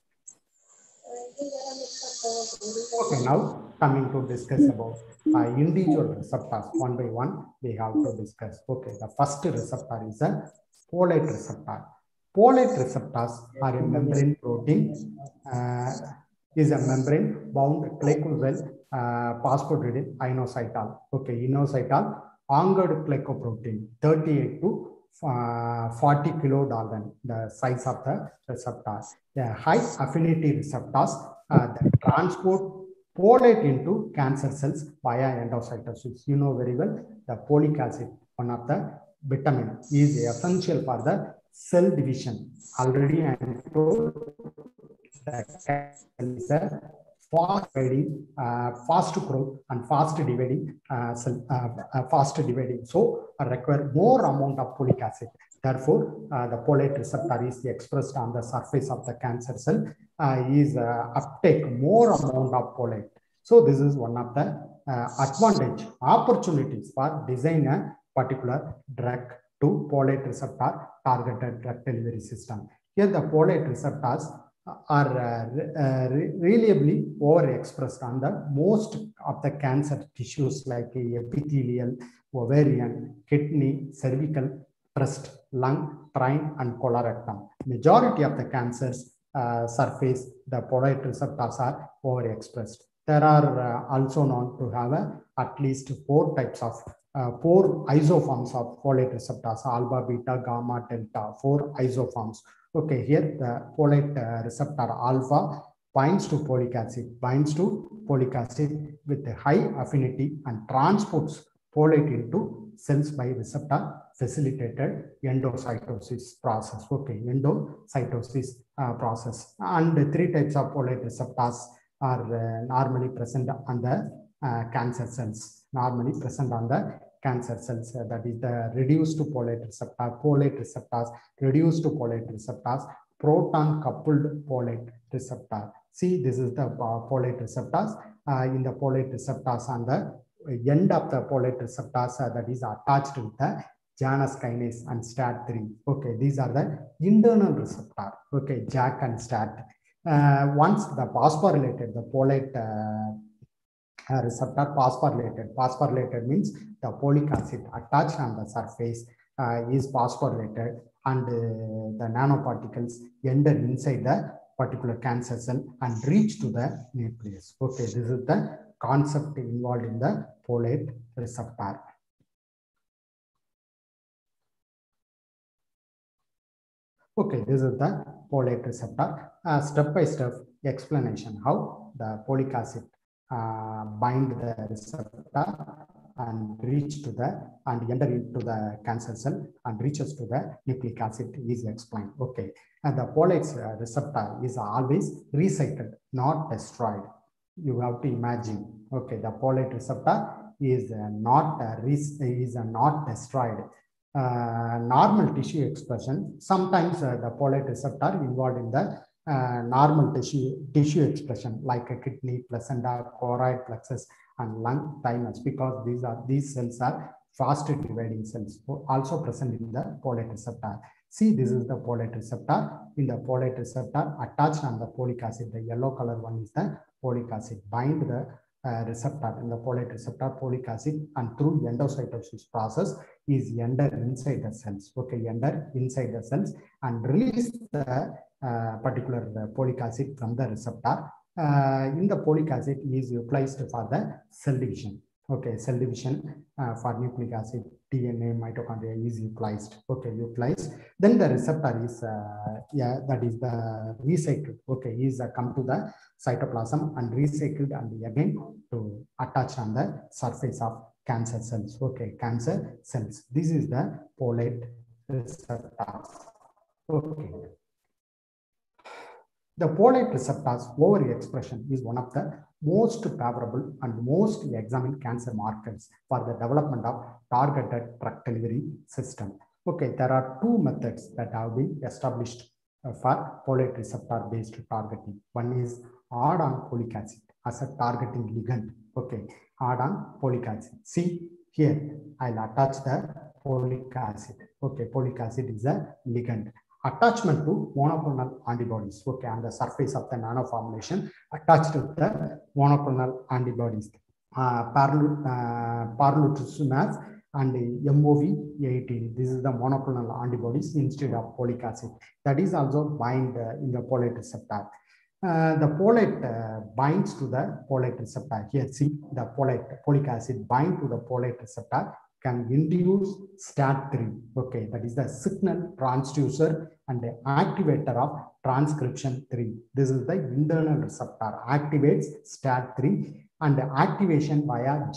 Okay, now coming to discuss about individual receptors one by one, we have to discuss. Okay, the first receptor is a folate receptor. Folate receptors are a membrane protein, is a membrane bound glycosyl phosphatidyl inositol. Okay, inositol anchored glycoprotein 38 to 40 kilodalton, the size of the receptor. The high affinity receptors that transport folate into cancer cells via endocytosis. You know very well, the folic acid, one of the vitamin, is essential for the cell division. Already I told that is a fast dividing, fast growth and fast dividing fast dividing. So require more amount of folic acid. Therefore, the folate receptor is expressed on the surface of the cancer cell, is uptake more amount of folate. So this is one of the advantage, opportunities for design a particular drug to folate receptor targeted drug delivery system. Here the folate receptors are reliably overexpressed on the most of the cancer tissues like epithelial, ovarian, kidney, cervical, breast, lung, brain, and colorectal. Majority of the cancers surface, the folate receptors are overexpressed. There are also known to have at least four types of four isoforms of folate receptors: alpha, beta, gamma, delta. Four isoforms. Okay, here the folate receptor alpha binds to folic acid with a high affinity and transports folate into cells by receptor facilitated endocytosis process. Okay, endocytosis process. And three types of folate receptors are normally present on the cancer cells. Normally present on the cancer cells, that is the reduced folate receptors, reduced folate receptors, proton coupled folate receptor. See, this is the folate receptors. In the folate receptors, on the end of the folate receptors, that is attached with the Janus kinase and STAT3. Okay, these are the internal receptor. Okay, JAK and STAT. Once the phosphorylated, the folate receptor phosphorylated means the folic acid attached on the surface is phosphorylated, and the nanoparticles enter inside the particular cancer cell and reach to the nucleus. Okay, this is the concept involved in the folate receptor. Okay, this is the folate receptor. Step by step explanation how the folic acid bind the receptor and reach to the and enter into the cancer cell and reaches to the nucleic acid is explained. Okay, and the folate receptor is always recycled, not destroyed. You have to imagine. Okay, the folate receptor is not destroyed. Normal tissue expression, sometimes the folate receptor involved in the normal tissue expression like a kidney, placenta, choroid plexus, and lung, thymus, because these cells are fast dividing cells, also present in the folate receptor. See, this is the folate receptor. In the folate receptor attached on the folic acid, the yellow color one is the folic acid, bind the receptor in the folate receptor, folic acid, and through endocytosis process is enter inside the cells. Okay, enter inside the cells and release the particular folic acid from the receptor. In the folic acid is utilized for the cell division. Okay, cell division for nucleic acid, DNA, mitochondria is utilized. Okay, utilized. Then the receptor is that is the recycled. Okay, is come to the cytoplasm and recycled and again to attach on the surface of cancer cells. Okay, cancer cells. This is the folate receptors. Okay. The folate receptors overexpression is one of the most favorable and most examined cancer markers for the development of targeted drug delivery system. Okay, there are two methods that have been established for folate receptor based targeting. One is add-on folic acid as a targeting ligand. Okay, add-on folic acid. See here, I'll attach the folic acid. Okay, folic acid is a ligand. Attachment to monoclonal antibodies. Okay, on the surface of the nanoformulation attached to the monoclonal antibodies. Parlutuzumab and MOV-18. This is the monoclonal antibodies instead of folic acid. That is also bind in the folate receptor. The folate binds to the folate receptor. Here, see the folic acid bind to the folate receptor can induce STAT3. Okay, that is the signal transducer and the activator of transcription 3. This is the internal receptor, activates STAT3 and the activation via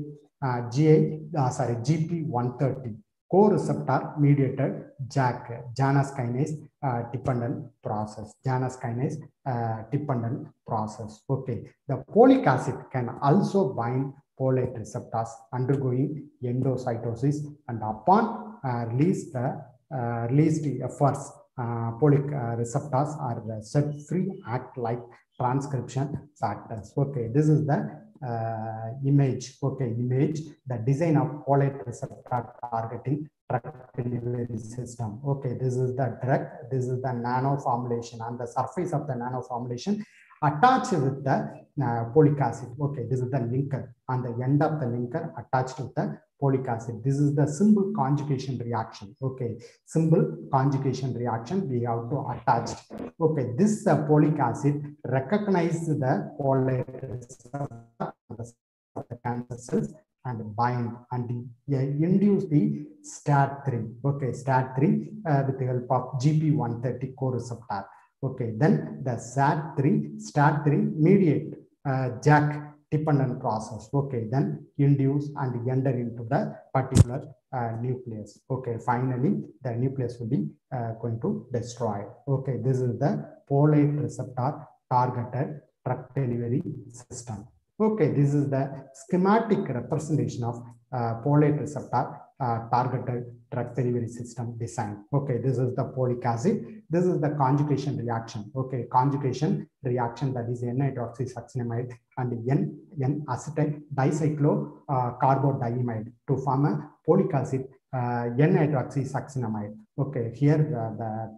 GP130. Co-receptor mediated JAK, Janus kinase dependent process. Janus kinase dependent process. Okay, the folic acid can also bind folate receptors undergoing endocytosis, and upon released efforts, folic receptors are set free, act like transcription factors. Okay, this is the image. Okay, image, the design of folate receptor targeting drug delivery system. Okay, this is the drug, this is the nano formulation. On the surface of the nano formulation attached with the folic acid. Okay, this is the linker. On the end of the linker attached with the folic acid. This is the simple conjugation reaction. Okay, simple conjugation reaction we have to attach. Okay, this folic acid recognizes the folate receptor of the cancer cells and bind and induce the STAT3. Okay, STAT3 with the help of GP130 co-receptor. Okay, then the STAT3 mediate JAK dependent process. Okay, then induce and enter into the particular nucleus. Okay, finally the nucleus will be going to destroy. Okay, this is the folate receptor targeted drug delivery system. Okay, this is the schematic representation of folate receptor targeted drug delivery system design. Okay, this is the folic acid. This is the conjugation reaction. Okay, conjugation reaction, that is N-hydroxysuccinimide and N-acetyl dicyclocarbodiamide to form a folic acid N-hydroxysuccinimide. Okay, here the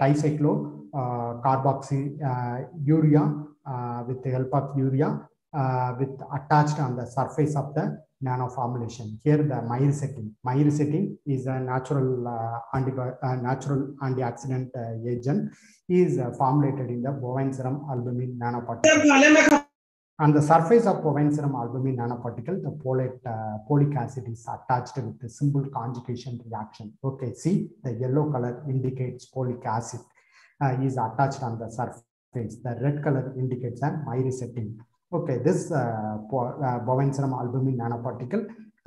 dicyclocarboxyurea with the help of urea with attached on the surface of the nano formulation. Here the myricetin. Myricetin is a natural antioxidant agent. Is formulated in the bovine serum albumin nanoparticle. On the surface of bovine serum albumin nanoparticle, the folic acid is attached with the simple conjugation reaction. Okay, see the yellow color indicates folic acid. is attached on the surface. The red color indicates a myricetin. Okay, this bovenserum albumin nanoparticle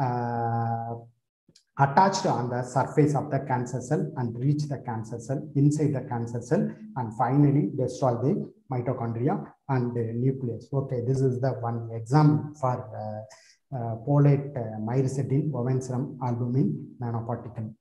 attached on the surface of the cancer cell and reach the cancer cell, inside the cancer cell, and finally destroy the mitochondria and the nucleus. Okay, this is the one example for folate myricetin bovenserum albumin nanoparticle.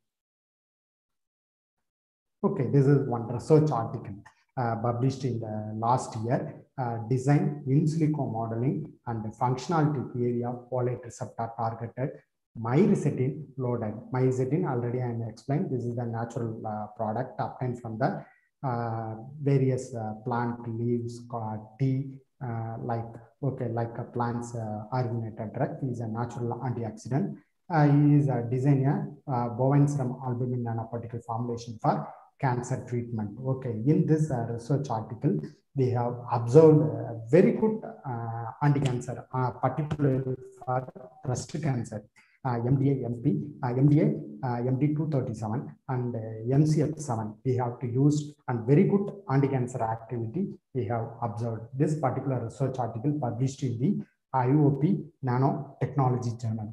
Okay, this is one research article published in the last year, design in silico modeling and functionality theory of folate receptor targeted myricetin loaded. Myricetin already I explained. This is the natural product obtained from the various plant leaves, tea, like a plant's originated drug. Is a natural antioxidant. He is designing a bovenserum albumin nanoparticle formulation for cancer treatment. Okay, in this research article, we have observed very good anti-cancer, particularly for breast cancer. MD237 and MCF7 we have to use, and very good anti-cancer activity we have observed. This particular research article published in the IOP Nanotechnology Journal.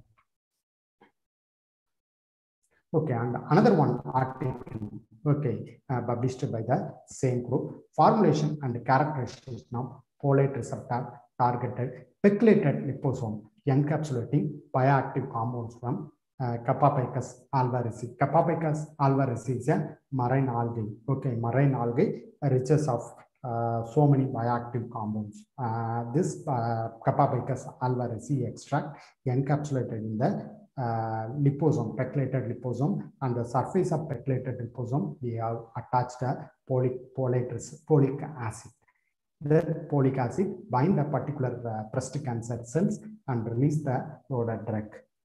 Okay, and another one article, okay, published by the same group, formulation and characterization of folate receptor targeted pegylated liposome encapsulating bioactive compounds from Capapicus alvarezii. Capapicus alvarezii is a marine algae. Okay, marine algae riches of so many bioactive compounds. This Capapicus alvarezii extract encapsulated in the liposome, pegylated liposome, and the surface of pegylated liposome we have attached a folic acid. The folic acid bind the particular breast cancer cells and release the loaded drug.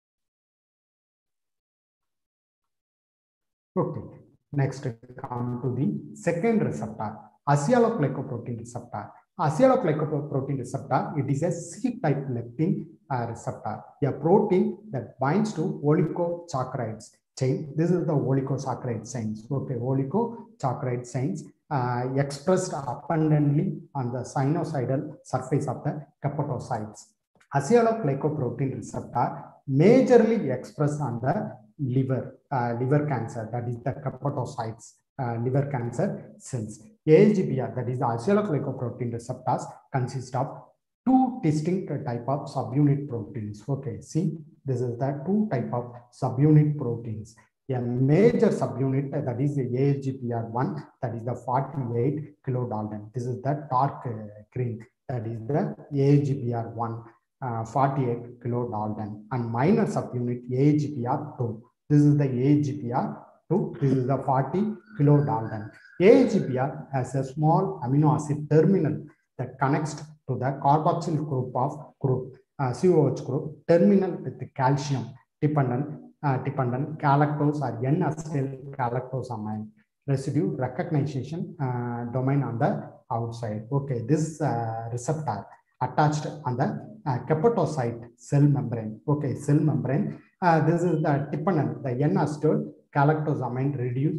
Okay, next come to the second receptor, asialoglycoprotein receptor. Asialoglycoprotein receptor, it is a C-type leptin receptor, a protein that binds to oligosaccharides chain. This is the oligosaccharide chains. Okay, oligosaccharide chains expressed abundantly on the sinusoidal surface of the hepatocytes. Asialoglycoprotein receptor majorly expressed on the liver cancer, that is the hepatocytes, liver cancer cells. AGPR, that is the asialoglycoprotein receptors, consist of two distinct type of subunit proteins. Okay, see, this is the two type of subunit proteins. A major subunit, that is the AGPR1, that is the 48 kilodalton. This is the dark green, that is the AGPR1, 48 kilodalton, and minor subunit AGPR2. This is the AGPR2. This is the 40 kilodalton. AGPR has a small amino acid terminal that connects to the carboxyl group of COH group, terminal with the calcium dependent galactose or N-acetyl galactosamine residue recognition domain on the outside. Okay, this receptor attached on the hepatocyte cell membrane. Okay, cell membrane. This is the dependent, the N-acetyl galactosamine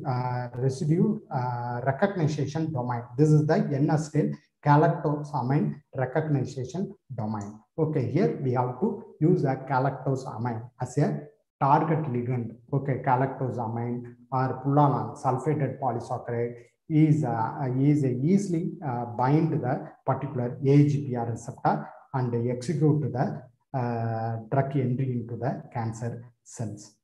residue recognition domain. This is the N-acetyl galactosamine recognition domain. Okay, here we have to use a galactosamine as a target ligand. Okay, galactosamine or pullanon, sulfated polysaccharide, is easily bind the particular AGPR receptor and execute the drug entry into the cancer cells.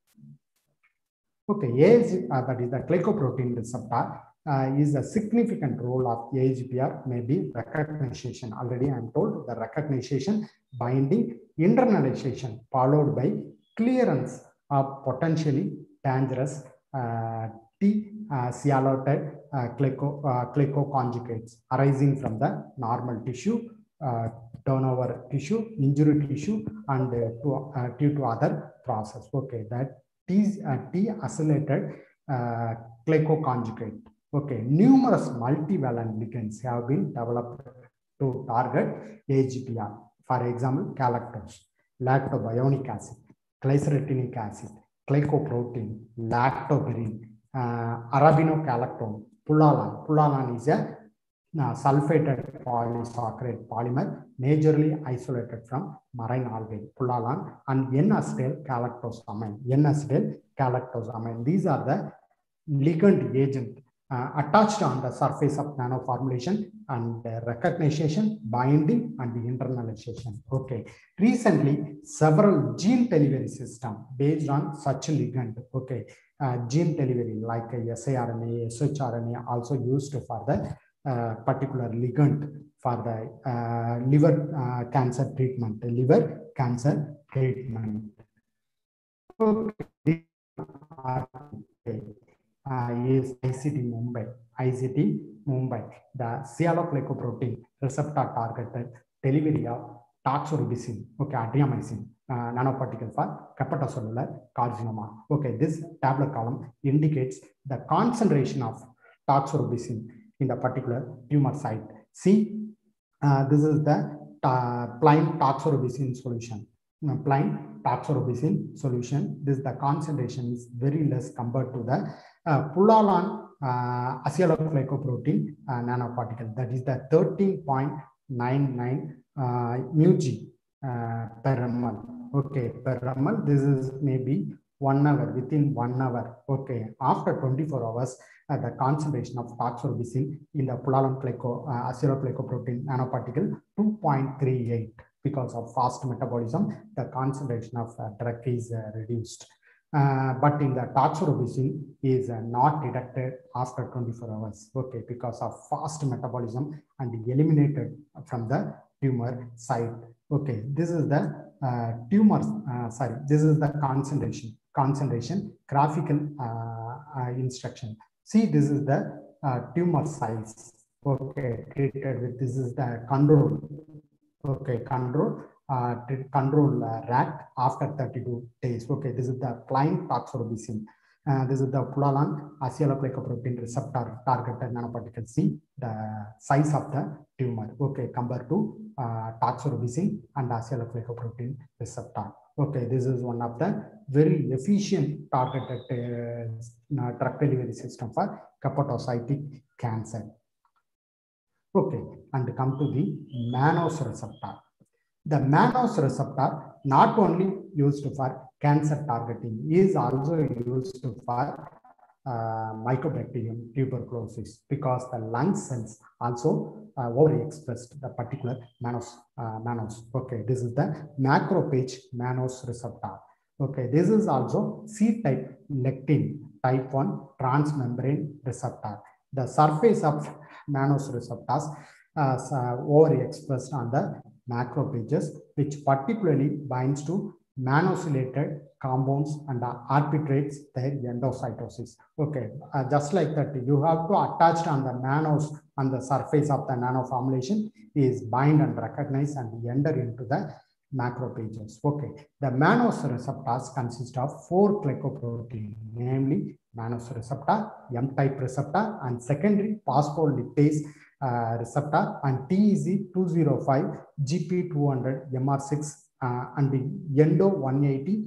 Okay, that is the glycoprotein receptor is a significant role of AGPR, maybe recognition. Already I am told the recognition, binding, internalization, followed by clearance of potentially dangerous T-sialylated glycoconjugates arising from the normal tissue, turnover tissue, injury tissue, and due to other process. Okay, that T-acylated glycoconjugate. Okay, numerous multivalent ligands have been developed to target AGPR. For example, galactose, lactobionic acid, glyceretinic acid, glycoprotein, lactoferrin, arabinolactone, Pulalan is a sulfated polysaccharide polymer, majorly isolated from marine algae, pulalan, and N-acetyl galactosamine. N-acetyl galactosamine. These are the ligand agent attached on the surface of nanoformulation and recognition, binding, and internalization. Okay. Recently, several gene delivery systems based on such ligand. Okay. Gene delivery like siRNA, shRNA also used for the particular ligand for the liver cancer treatment. Liver cancer treatment. Okay. Is ICT Mumbai, the sialoglycoprotein receptor targeted delivery of toxorubicin, okay, adriamycin nanoparticle for hepatocellular carcinoma. Okay, this tablet column indicates the concentration of toxorubicin in the particular tumor site. See, this is the plain toxorubicin solution. Plain toxorubicin solution. This the concentration is very less compared to the pulalan asialoglycoprotein nanoparticle, that is the 13.99 μg per ml. Okay, per ml. This is maybe 1 hour, within 1 hour. Okay, after 24 hours, the concentration of toxorubicin in the pulalan asialoglycoprotein nanoparticle 2.38. Because of fast metabolism, the concentration of drug is reduced. But in the toxorubicin is not detected after 24 hours. Okay, because of fast metabolism and eliminated from the tumor site. Okay, this is the this is the concentration graphical instruction. See, this is the tumor size. Okay, treated with, this is the control. Okay, control rat after 32 days. Okay, this is the plain toxorubicin. This is the pulalan asialoglycoprotein receptor targeted nanoparticle. See the size of the tumor. Okay, compared to toxorubicin and asialoglycoprotein receptor. Okay, this is one of the very efficient targeted drug delivery system for hepatocytic cancer. Okay, and come to the mannose receptor. The mannose receptor not only used for cancer targeting, is also used for Mycobacterium tuberculosis, because the lung cells also overexpressed the particular mannose. Okay, this is the macrophage mannose receptor. Okay, this is also C-type lectin type 1 transmembrane receptor. The surface of mannose receptors overexpressed on the macrophages, which particularly binds to mannosylated compounds and arbitrates their endocytosis. Okay, just like that, you have to attach on the mannose on the surface of the nanoformulation is bind and recognize and enter into the macrophages. Okay, the mannose receptors consist of 4 glycoproteins, namely mannose receptor, M-type receptor, and secondary phospholipase receptor, and TEZ205, GP200, MR6, and the Endo 180,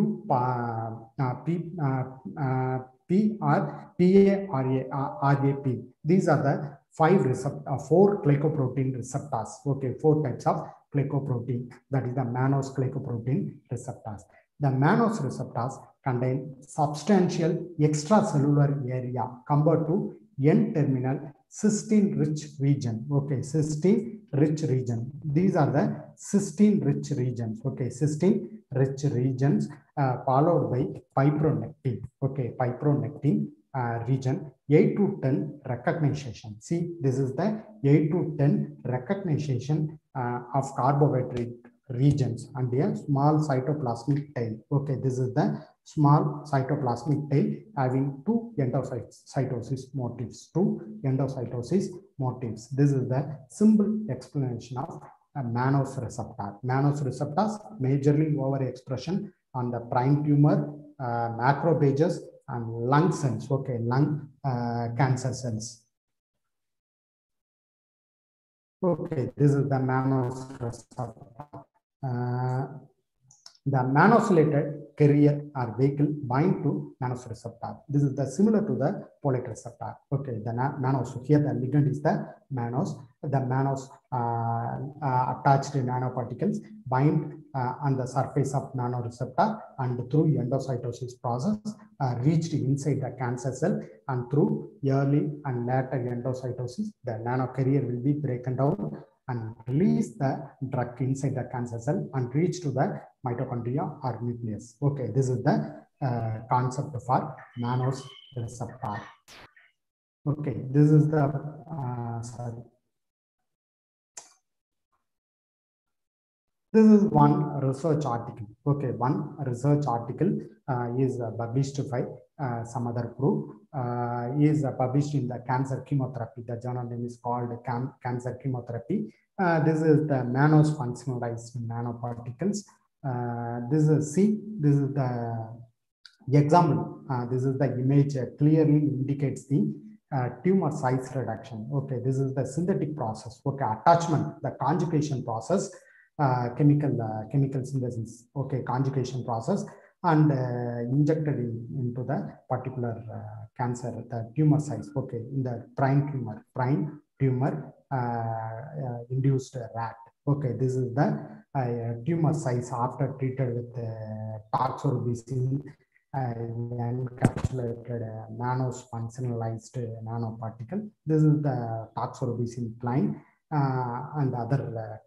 PARAP. These are the 4 glycoprotein receptors. Okay, 4 types of glycoprotein, that is the mannose glycoprotein receptors. The mannose receptors contain substantial extracellular area compared to N-terminal cysteine-rich region. Okay, cysteine-rich region. These are the cysteine-rich regions. Okay, cysteine-rich regions followed by fibronectin. Okay, fibronectin region. 8 to 10 recognition. See, this is the 8 to 10 recognition of carbohydrate regions and a small cytoplasmic tail. Okay, this is the small cytoplasmic tail having 2 endocytosis motifs. 2 endocytosis motifs. This is the simple explanation of a mannose receptor. Mannose receptors majorly overexpression on the prime tumor, macrophages, and lung cells. Okay, lung cancer cells. Okay, this is the mannose receptor. The mannose-related carrier or vehicle bind to mannose receptor. This is the similar to the folate receptor. Okay, the mannose, here the ligand is the mannose. The mannose attached nanoparticles bind on the surface of nanoreceptor and through endocytosis process reached inside the cancer cell, and through early and later endocytosis, the nanocarrier will be broken down and release the drug inside the cancer cell and reach to the mitochondria or nucleus. Okay, this is the concept for mannose receptor. Okay, this is the This is one research article. Okay, one research article is published by some other group. Is published in the cancer chemotherapy. The journal name is called Cancer Chemotherapy. This is the mannose functionalized nanoparticles. This is the example. This is the image clearly indicates the tumor size reduction. Okay, this is the synthetic process. Okay, attachment, the conjugation process. Chemical synthesis, okay, conjugation process, and injected into the particular cancer, the tumor size, okay, in the prime tumor induced rat. Okay, this is the tumor size after treated with doxorubicin encapsulated mannose functionalized nanoparticle. This is the doxorubicin line and other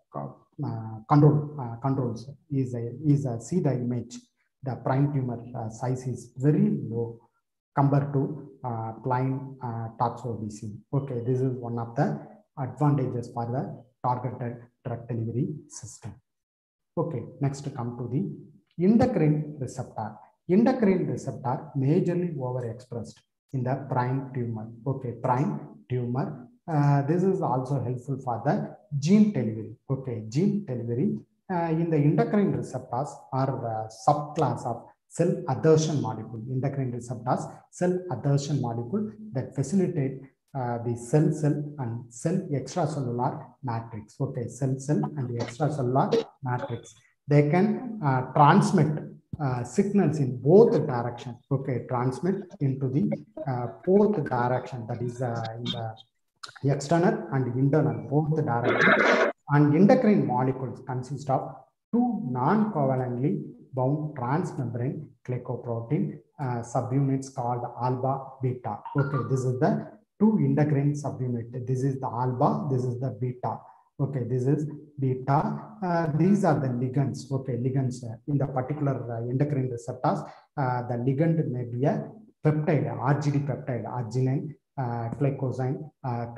controls is see the image. The prime tumor size is very low compared to plain doxorubicin. Okay, this is one of the advantages for the targeted drug delivery system. Okay, next come to the endocrine receptor. Endocrine receptor majorly overexpressed in the prime tumor. Okay, prime tumor. This is also helpful for the gene delivery. Okay, gene delivery in the endocrine receptors are subclass of cell adhesion molecule. Endocrine receptors, cell adhesion molecule that facilitate the cell and cell extracellular matrix. Okay, cell and the extracellular matrix. They can transmit signals in both directions. Okay, transmit into the both direction, that is in the external and internal, both directions. And endocrine molecules consist of two non-covalently bound transmembrane glycoprotein subunits called alpha beta. Okay, this is the two endocrine subunit. This is the alpha, this is the beta. Okay, this is beta. These are the ligands. Okay, ligands in the particular endocrine receptors. The ligand may be a peptide, RGD peptide, arginine, glycosine,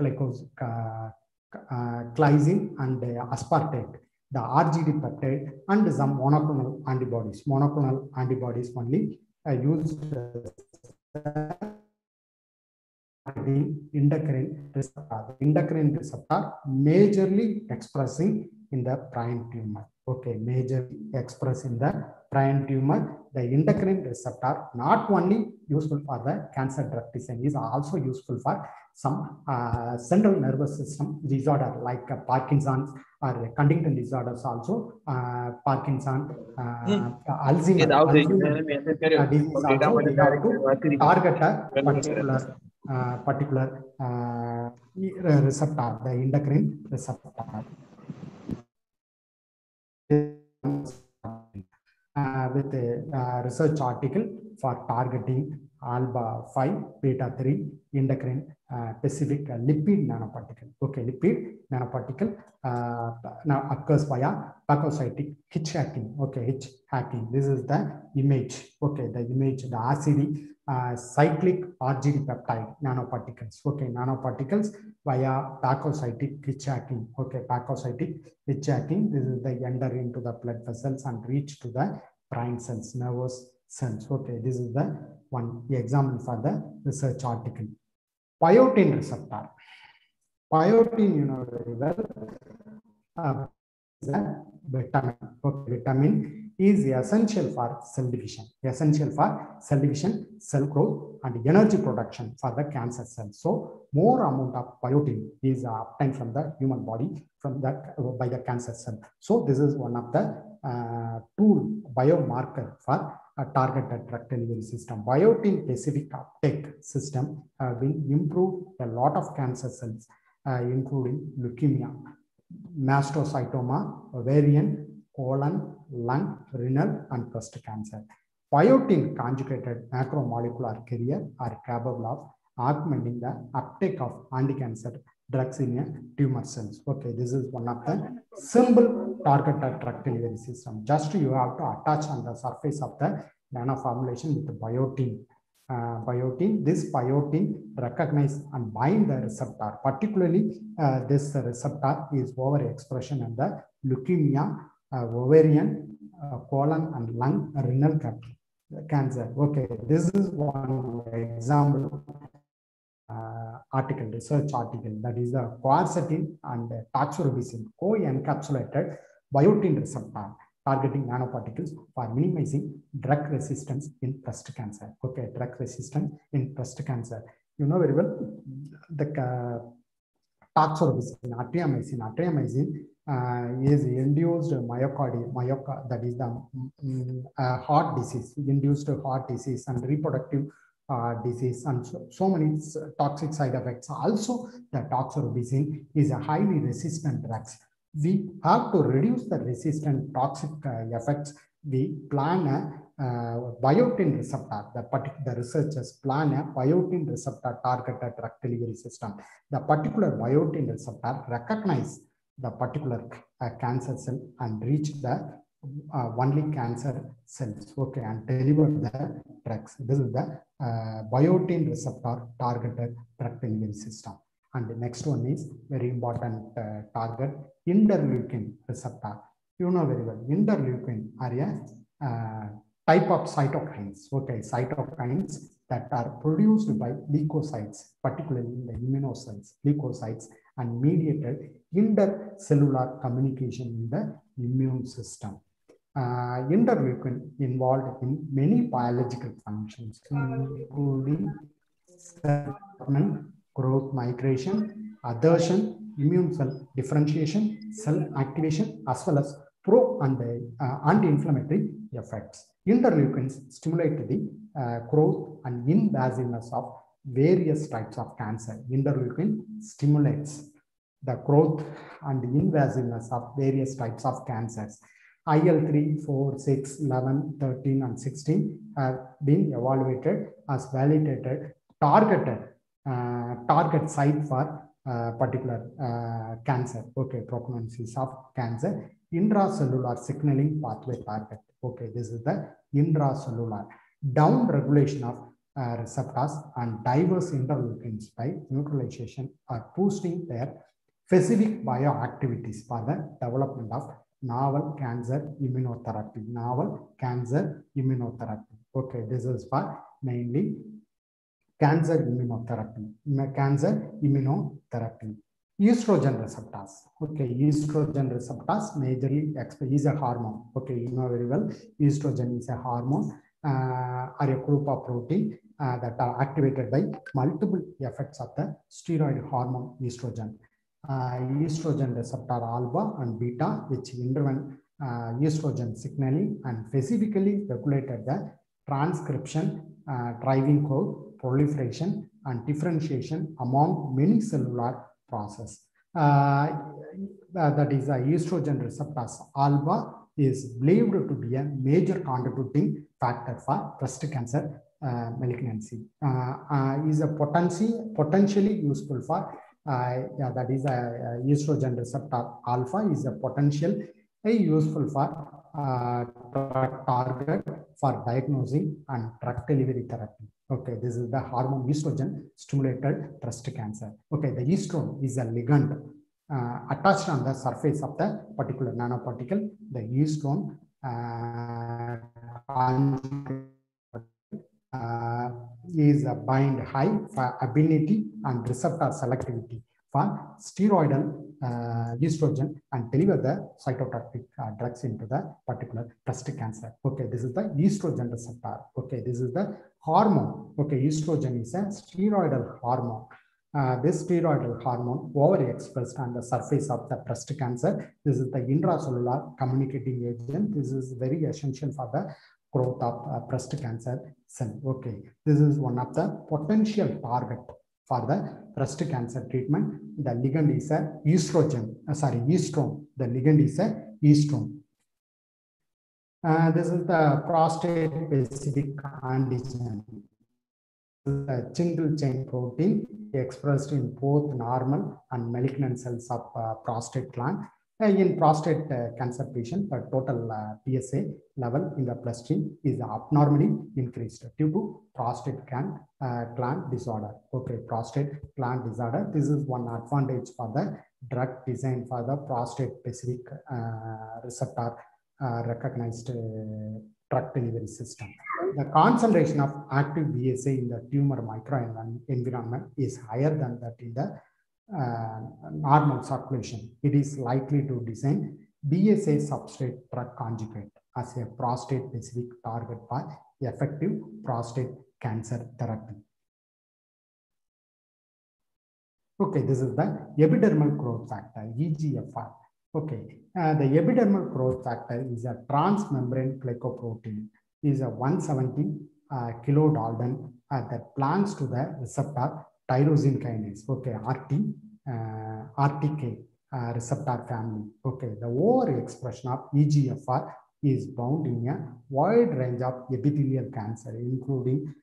glycine, and aspartate. The RGD peptide and some monoclonal antibodies. Monoclonal antibodies only used the endocrine receptor. The endocrine receptor majorly expressing in the prime tumor. Okay, majorly expressed in the prime tumor. The endocrine receptor not only useful for the cancer drug design, is also useful for some central nervous system disorder like Parkinson's or Huntington disorders also. Parkinson, Alzheimer disease also, we have to target a particular receptor, the endocrine receptor. With a research article for targeting alpha 5 beta 3 endocrine specific lipid nanoparticle. Okay, lipid nanoparticle now occurs via phagocytic hitchhiking. Okay, hitchhiking. This is the image. Okay, the image, the RCD cyclic RGD peptide nanoparticles. Okay, nanoparticles via phagocytic hitchhiking. Okay, phagocytic hitchhiking. This is the enter into the blood vessels and reach to the brain cells, nervous cells. Okay, this is the one example for the research article. Biotin receptor. Biotin, you know very well, is a vitamin. Okay, vitamin is essential for cell division, cell growth, and energy production for the cancer cells. So more amount of biotin is obtained from the human body by the cancer cell. So this is one of the tool biomarker for a targeted drug delivery system. Biotin specific uptake system will improve a lot of cancer cells, including leukemia, mastocytoma, ovarian, colon, lung, renal, and breast cancer. Biotin conjugated macromolecular carrier are capable of augmenting the uptake of anti-cancer drugs in a tumor cells. Okay, this is one of the simple targeted drug delivery system. Just you have to attach on the surface of the nanoformulation with the biotin. This biotin recognize and bind the receptor. Particularly, this receptor is overexpression in the leukemia, ovarian, colon, and lung, renal cancer. Okay, this is one example research article, that is the quercetin and doxorubicin co-encapsulated biotin receptor targeting nanoparticles for minimizing drug resistance in breast cancer. Okay, drug resistance in breast cancer. You know very well the doxorubicin, atreomycin is induced myocardial, that is the heart disease, induced heart disease and reproductive disease, and so many toxic side effects. Also, the doxorubicin is a highly resistant drug. We have to reduce the resistant toxic effects. We plan a biotin receptor. The researchers plan a biotin receptor targeted drug delivery system. The particular biotin receptor recognize the particular cancer cell and reach the only cancer cells. Okay, and deliver the drugs. This is the biotin receptor targeted drug delivery system. And the next one is very important target, interleukin receptor. You know very well, interleukin are a type of cytokines. Okay, cytokines that are produced by leukocytes, particularly in the immunocells, leukocytes, and mediated intercellular communication in the immune system. Interleukin involved in many biological functions, including cell development, growth, migration, adhesion, immune cell differentiation, cell activation, as well as pro and anti-inflammatory effects. Interleukins stimulate the growth and invasiveness of various types of cancer. Interleukin stimulates the growth and invasiveness of various types of cancers. IL-3, 4, 6, 11, 13, and 16 have been evaluated as validated target site for particular cancer. Okay, prognosis of cancer. Intracellular signaling pathway target. Okay, this is the intracellular down regulation of receptors and diverse interleukins by neutralization are boosting their specific bioactivities for the development of novel cancer immunotherapy. Okay, this is for mainly cancer immunotherapy. Estrogen receptors. Okay, estrogen receptors majorly is a hormone. Okay, you know very well, estrogen is a hormone or a group of protein that are activated by multiple effects of the steroid hormone estrogen. Estrogen receptor alpha and beta, which intervene estrogen signaling and specifically regulated the transcription, driving growth, proliferation, and differentiation among many cellular process. That is estrogen receptors alpha is believed to be a major contributing factor for breast cancer malignancy. Is a potentially useful for that is estrogen receptor alpha is a potential useful for target for diagnosing and drug delivery therapy. Okay, this is the hormone estrogen stimulated breast cancer. Okay, the estrone is a ligand attached on the surface of the particular nanoparticle. The estrone is a bind high for affinity and receptor selectivity for steroidal estrogen and deliver the cytotoxic drugs into the particular breast cancer. Okay, this is the estrogen receptor. Okay, this is the hormone. Okay, estrogen is a steroidal hormone. This steroidal hormone overexpressed on the surface of the breast cancer. This is the intracellular communicating agent. This is very essential for the growth of breast cancer cell. Okay, this is one of the potential target for the breast cancer treatment. The ligand is a estrone. The ligand is a estrone. This is the prostate-specific antigen. A single chain protein expressed in both normal and malignant cells of prostate gland. In prostate cancer patient, the total PSA level in the bloodstream is abnormally increased due to prostate gland disorder. Okay, prostate gland disorder. This is one advantage for the drug design for the prostate-specific receptor recognized drug delivery system. The concentration of active BSA in the tumor microenvironment is higher than that in the normal circulation. It is likely to design BSA substrate drug conjugate as a prostate-specific target for effective prostate cancer therapy. Okay, this is the epidermal growth factor, EGFR. Okay, the epidermal growth factor is a transmembrane glycoprotein. Is a 170 kilodalton that belongs to the receptor tyrosine kinase. Okay, RTK receptor family. Okay, the overexpression of EGFR is found in a wide range of epithelial cancer, including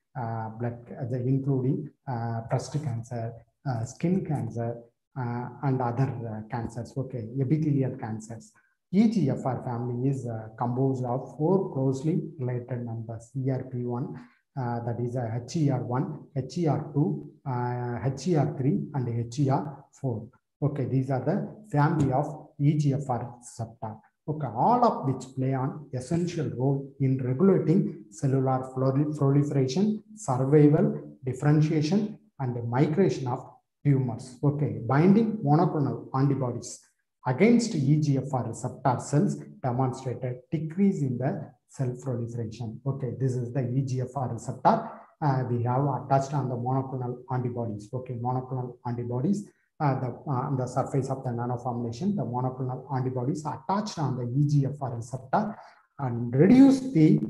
breast cancer, skin cancer, and other cancers. Okay, epithelial cancers. EGFR family is composed of 4 closely related numbers: ERP1, that is HER1, HER2, HER3, and HER4. Okay, these are the family of EGFR receptor. Okay, all of which play an essential role in regulating cellular proliferation, survival, differentiation, and migration of tumors. Okay, binding monoclonal antibodies against EGFR receptor cells demonstrated decrease in the cell proliferation. Okay, this is the EGFR receptor. We have attached on the monoclonal antibodies. Okay, monoclonal antibodies. On the surface of the nanoformulation, the monoclonal antibodies attached on the EGFR receptor and reduce the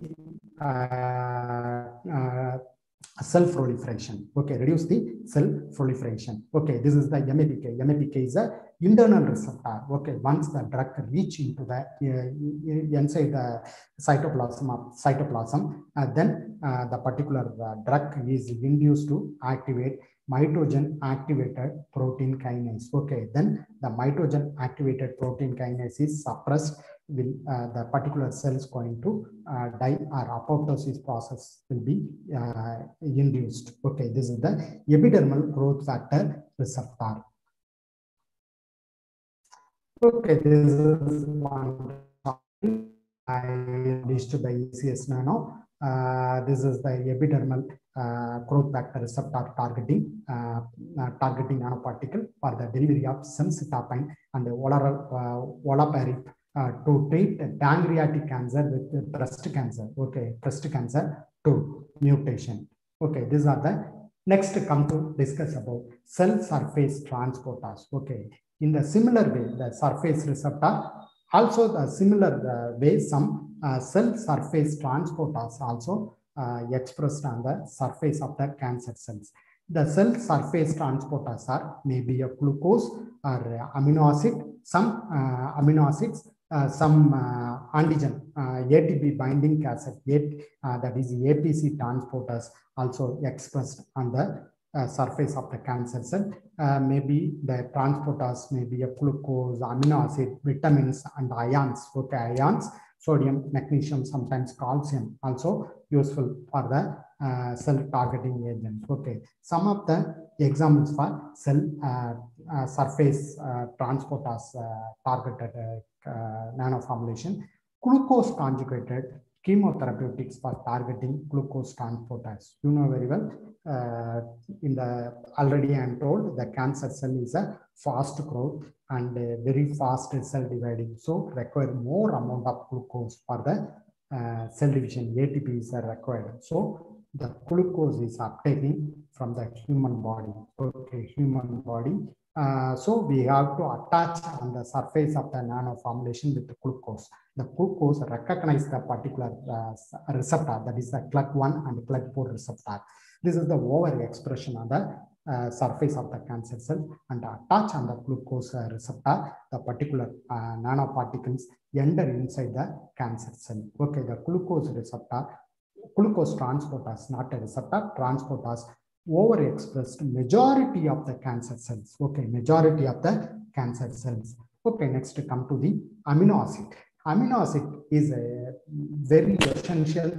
cell proliferation. Okay, reduce the cell proliferation. Okay, this is the MAPK. MAPK is a internal receptor. Okay, once the drug reach into the inside the cytoplasm, then the particular drug is induced to activate mitogen activated protein kinase. Okay, then the mitogen activated protein kinase is suppressed. Will the particular cells going to die or apoptosis process will be induced. Okay, this is the epidermal growth factor receptor. Okay, this is one I listed by ECS Nano. This is the epidermal growth factor receptor targeting nanoparticle for the delivery of gemcitabine and olaparib to treat pancreatic cancer with breast cancer. Okay, breast cancer 2 mutation. Okay, these are the next come to discuss about cell surface transporters. Okay, in the similar way, the surface receptor also the similar way some cell surface transporters also expressed on the surface of the cancer cells. The cell surface transporters are maybe a glucose or amino acid, some amino acids, some antigen, ATP binding cassette, that is APC transporters also expressed on the surface of the cancer cell. Maybe the transporters may be a glucose, amino acid, vitamins, and ions. Okay, ions, sodium, magnesium, sometimes calcium, also useful for the cell targeting agent. Okay, some of the examples for cell surface transporters targeted nanoformulation: glucose conjugated chemotherapeutics for targeting glucose transporters. You know very well, in the already I am told the cancer cell is a fast growth and very fast cell dividing, so require more amount of glucose for the cell division. ATP is required, so the glucose is obtained from the human body. Okay, human body. So we have to attach on the surface of the nano formulation with the glucose. The glucose recognize the particular receptor, that is the CLUG1 and CLUG4 receptor. This is the overexpression on the surface of the cancer cell, and attach on the glucose receptor, the particular nanoparticles enter inside the cancer cell. Okay, the glucose receptor, glucose transporters, not a receptor, transporters overexpressed majority of the cancer cells. Okay, majority of the cancer cells. Okay, next come to the amino acid. Amino acid is a very essential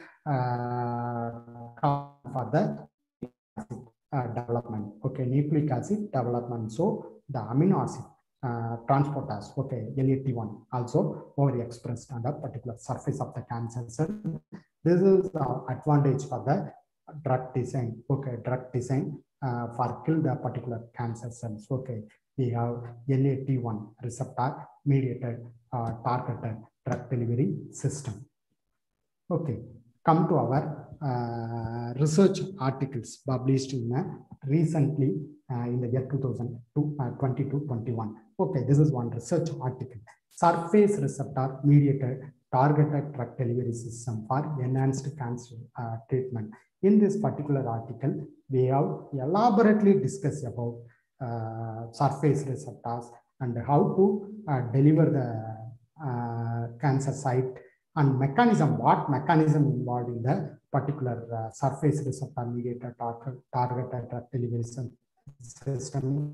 for the development. Okay, nucleic acid development. So the amino acid transporters, okay, LAT1 also overexpressed on the particular surface of the cancer cell. This is the advantage for the drug design. Okay, drug design for kill the particular cancer cells. Okay, we have LAT1 receptor mediated targeted drug delivery system. Okay, come to our research articles published in recently in the year 2022-21. Okay, this is one research article. Surface receptor mediated targeted drug delivery system for enhanced cancer treatment. In this particular article, we have elaborately discussed about surface receptors and how to deliver the cancer site and mechanism, what mechanism involved in the particular surface receptor mediated targeted drug delivery system.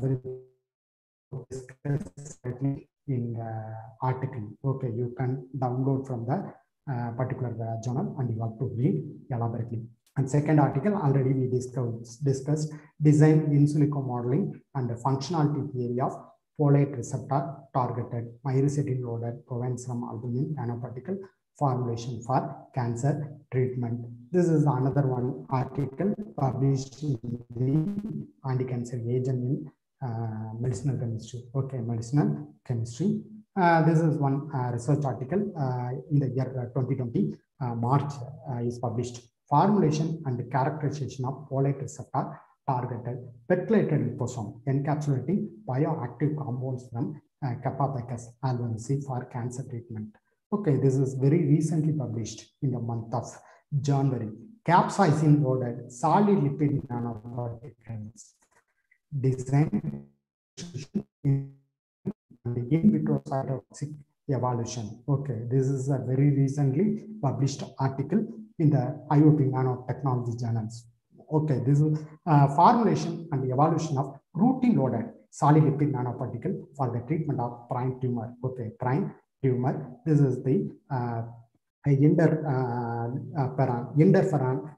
In the article. Okay, you can download from the particular journal and you have to read elaborately. And second article, already we discussed design in silico modeling and the functionality theory of folate receptor targeted myristoyl loaded provenceram albumin nanoparticle formulation for cancer treatment. This is another one article published in the anti-cancer agent in medicinal chemistry. Okay, medicinal chemistry. This is one research article in the year 2020, March is published. Formulation and characterization of folate receptor targeted pegylated liposome encapsulating bioactive compounds from Capabacus albanensis for cancer treatment. Okay, this is very recently published in the month of January. Capsaicin loaded solid lipid nanoparticles design in vitro cytotoxic evaluation. Okay, this is a very recently published article in the IOP nanotechnology journals. Okay, this is formulation and evaluation of routine loaded solid lipid nanoparticle for the treatment of prime tumor. Okay, prime tumor. This is the interferon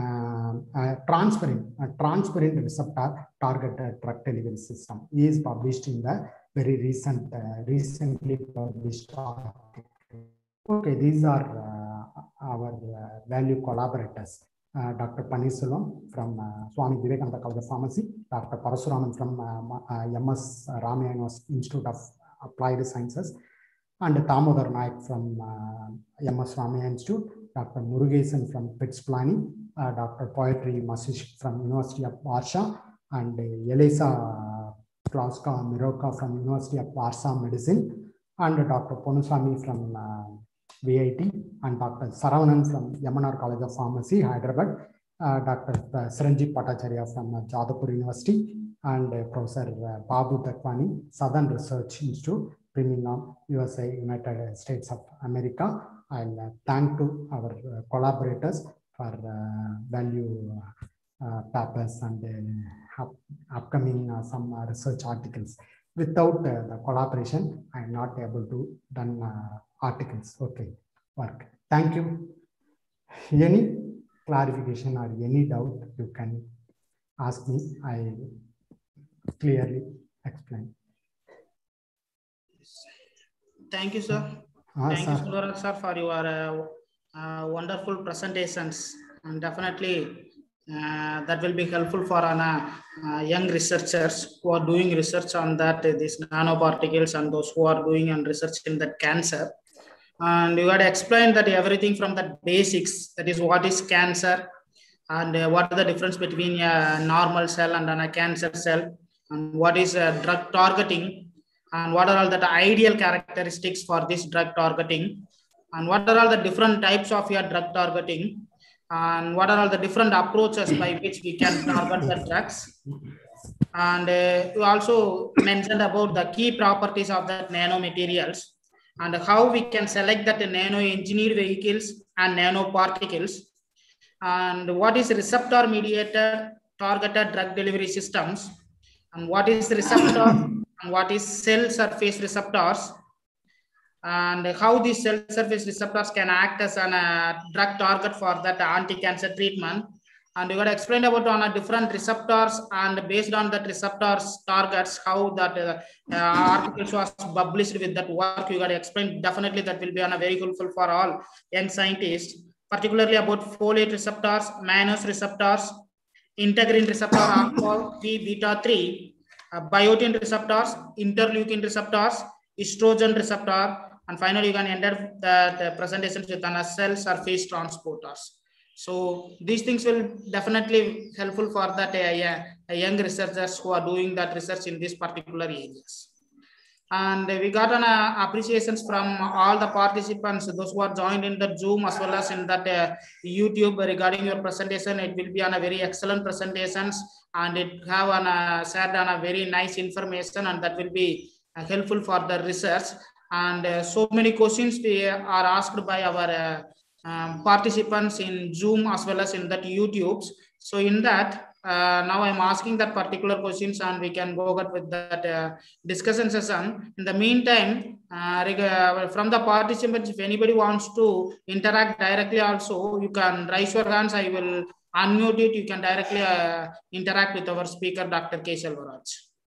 transferrin receptor targeted drug delivery system is published in the very recently published article. Okay, these are our value collaborators. Dr. Paneerselvam from Swami Vivekananda College of Pharmacy, Dr. Parasuraman from MS Ramaya Institute of Applied Sciences, and Damodar Naik from MS Ramaya Institute, Dr. Murugesan from PITS Planning, Dr. Poetry Masish from University of Warsaw, and Elisa Klauska Miroka from University of Warsaw Medicine, and Dr. Ponusami from VIT, and Dr. Saravanan from Yamanar College of Pharmacy, Hyderabad, Dr. Saranjit Bhattacharya from Jadavpur University, and Professor Babu Dakwani, Southern Research Institute, Birmingham, USA, United States of America. I'll thank to our collaborators for value papers and upcoming some research articles. Without the collaboration, I'm not able to done articles. Okay, work. Thank you. Any clarification or any doubt you can ask me. I clearly explain. Thank you, sir. Thank you, Selvaraj sir, for your wonderful presentations. And definitely, that will be helpful for young researchers who are doing research on that these nanoparticles and those who are doing and research in that cancer. And you got to explain that everything from the basics, that is what is cancer and what are the difference between a normal cell and a cancer cell, and what is drug targeting, and what are all the ideal characteristics for this drug targeting, and what are all the different types of your drug targeting, and what are all the different approaches by which we can target the drugs. And you also mentioned about the key properties of the nanomaterials and how we can select that nano engineered vehicles and nanoparticles, and what is receptor mediated targeted drug delivery systems, and what is receptor and what is cell surface receptors, and how these cell surface receptors can act as a drug target for that anti-cancer treatment. And you got to explain about on a different receptors, and based on that receptors targets, how that articles was published with that work. You got to explain. Definitely that will be on a very helpful for all young scientists, particularly about folate receptors, mannose receptors, integrin receptor alpha 3 beta 3, biotin receptors, interleukin receptors, estrogen receptor, and finally you can end up the presentations with cell surface transporters. So these things will definitely helpful for that young researchers who are doing that research in these particular areas. And we got an appreciations from all the participants, those who are joined in the Zoom as well as in that YouTube regarding your presentation. It will be on a very excellent presentations, and it have on shared on a very nice information, and that will be helpful for the research. And so many questions we are asked by our participants in Zoom as well as in that YouTubes. So in that, now I'm asking that particular questions, and we can go ahead with that discussion session. In the meantime, from the participants, if anybody wants to interact directly also, you can raise your hands. I will unmute it. You can directly interact with our speaker, Dr. K. Selvaraj.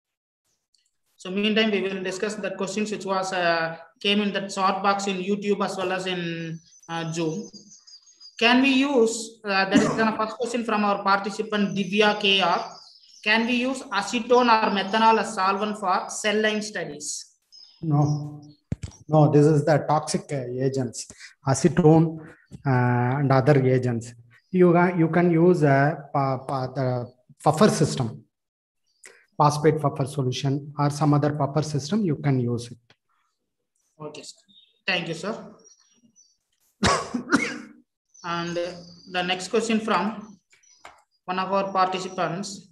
So meantime, we will discuss the questions which was came in that short box in YouTube as well as in Zoom. Can we use, that is the first question from our participant Divya KR. Can we use acetone or methanol as solvent for cell line studies? No, this is the toxic agents, acetone and other agents. You can use the puffer system, phosphate puffer solution, or some other puffer system. You can use it. Okay, sir. Thank you, sir. And the next question from one of our participants.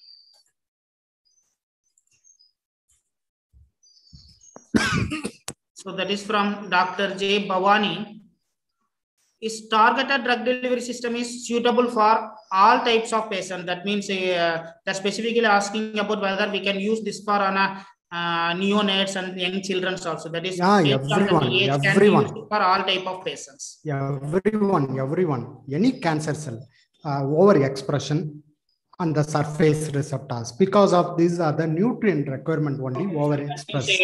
So that is from Dr. J. Bhavani. Is targeted drug delivery system is suitable for all types of patients? That means they're specifically asking about whether we can use this for neonates and young children also. That is, everyone for all type of patients. Everyone, any cancer cell overexpression on the surface receptors, because of these are the nutrient requirement only overexpressed.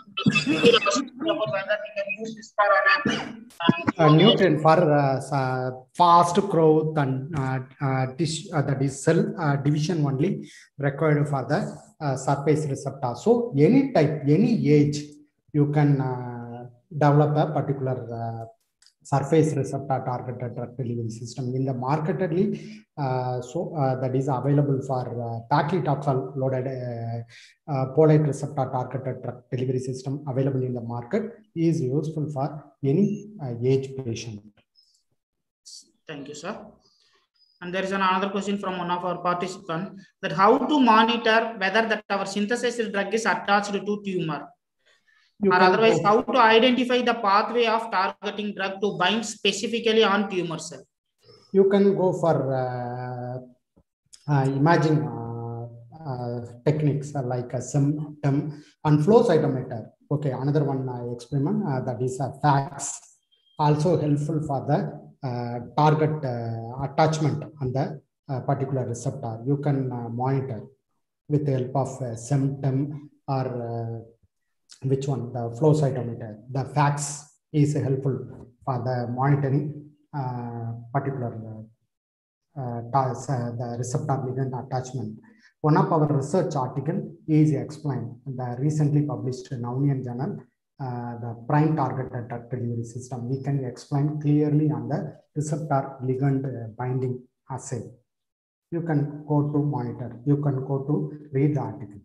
Nutrient for fast growth and that is cell division only required for the surface receptor. So any type, any age, you can develop a particular surface receptor targeted drug delivery system in the marketedly. That is available for paclitaxel loaded folate receptor targeted drug delivery system available in the market, is useful for any age patient. Thank you, sir. And there is another question from one of our participants, that how to monitor whether that our synthesized drug is attached to tumor, or otherwise how to identify the pathway of targeting drug to bind specifically on tumor cell. You can go for imaging techniques like a SEM and flow cytometer. Okay, another one experiment that is a FACS, also helpful for the target attachment on the particular receptor. You can monitor with the help of SEM or which one, the flow cytometer. The FACS is helpful for the monitoring particular the receptor ligand attachment. One of our research article is explained in the recently published Naunian journal, the prime targeted drug delivery system. We can explain clearly on the receptor ligand binding assay. You can go to monitor. You can go to read the article.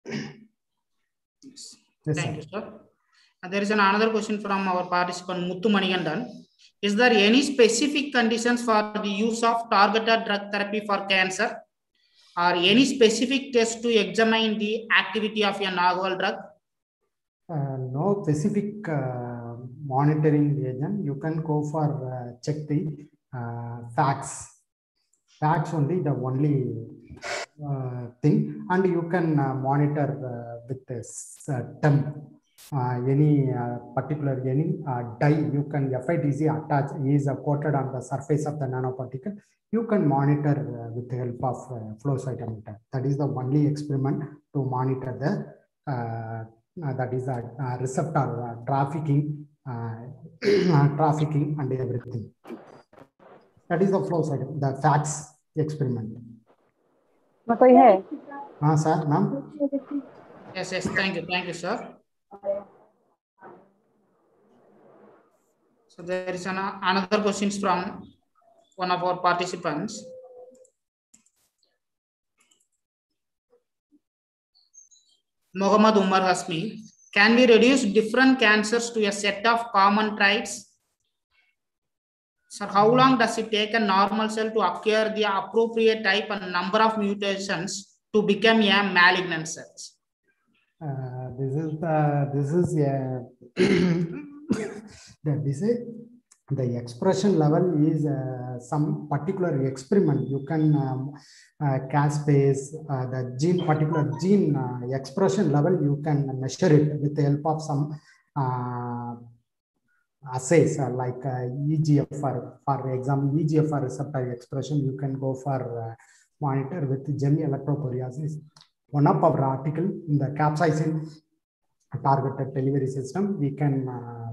Yes. Yes, Thank sir. you, sir. And there is another question from our participant Muthu Manigandan. Is there any specific conditions for the use of targeted drug therapy for cancer, or any specific test to examine the activity of a novel drug? No specific monitoring agent. You can go for check the facts. Facts only the only thing, and you can monitor with this temp. Any particular dye, you can FITC attach is coated on the surface of the nanoparticle. You can monitor with the help of flow cytometer. That is the only experiment to monitor the that is a receptor trafficking, trafficking and everything. That is the flow cytometer, the FACS experiment. Sir, ma'am. Yes, thank you, sir. So there is another question from one of our participants. Muhammad Umar Hasmi, can we reduce different cancers to a set of common traits? So how long does it take a normal cell to acquire the appropriate type and number of mutations to become a malignant cell? The expression level is some particular experiment. You can caspase the gene, particular gene expression level. You can measure it with the help of some assays like EGFR. For example, EGFR receptor expression. You can go for monitor with gel electrophoresis. One of our article in the capsaicin targeted delivery system, we can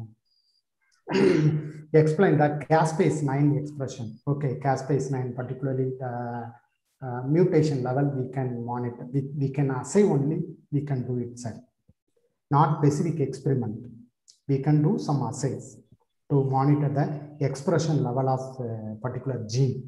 explain that caspase 9 expression. Okay, caspase 9, particularly mutation level, we can monitor. We can assay only. We can do it, sir. Not specific experiment. We can do some assays to monitor the expression level of a particular gene.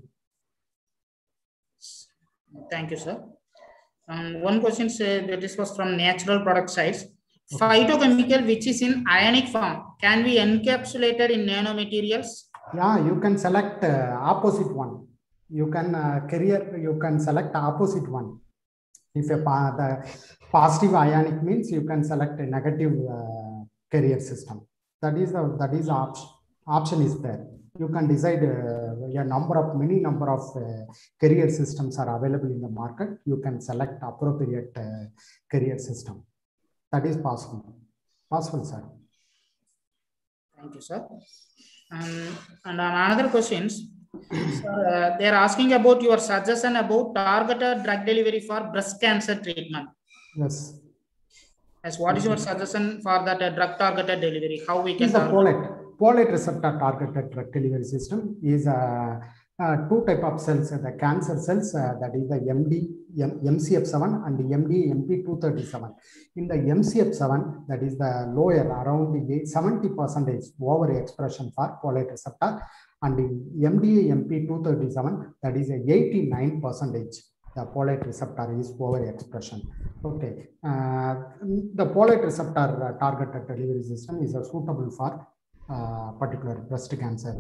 Thank you, sir. One question says that this was from natural product sites. Phytochemical which is in ionic form can be encapsulated in nanomaterials? Yeah, you can select opposite one. You can carrier. You can select opposite one. If the positive ionic means you can select a negative carrier system. That is option is there. You can decide many number of carrier systems are available in the market. You can select appropriate carrier system. That is possible. Possible, sir. Thank you, sir. And another questions. Sir, they are asking about your suggestion about targeted drug delivery for breast cancer treatment. Yes. As what is your suggestion for that drug targeted delivery? How we can? Is a folate receptor targeted drug delivery system is two type of cells. The cancer cells that is the MCF7 and the MP237. In the MCF7, that is the lower around 70% overexpression for folate receptor, and in MP237 that is 89%. The folate receptor is overexpression. Okay, the folate receptor targeted delivery system is suitable for particular breast cancer.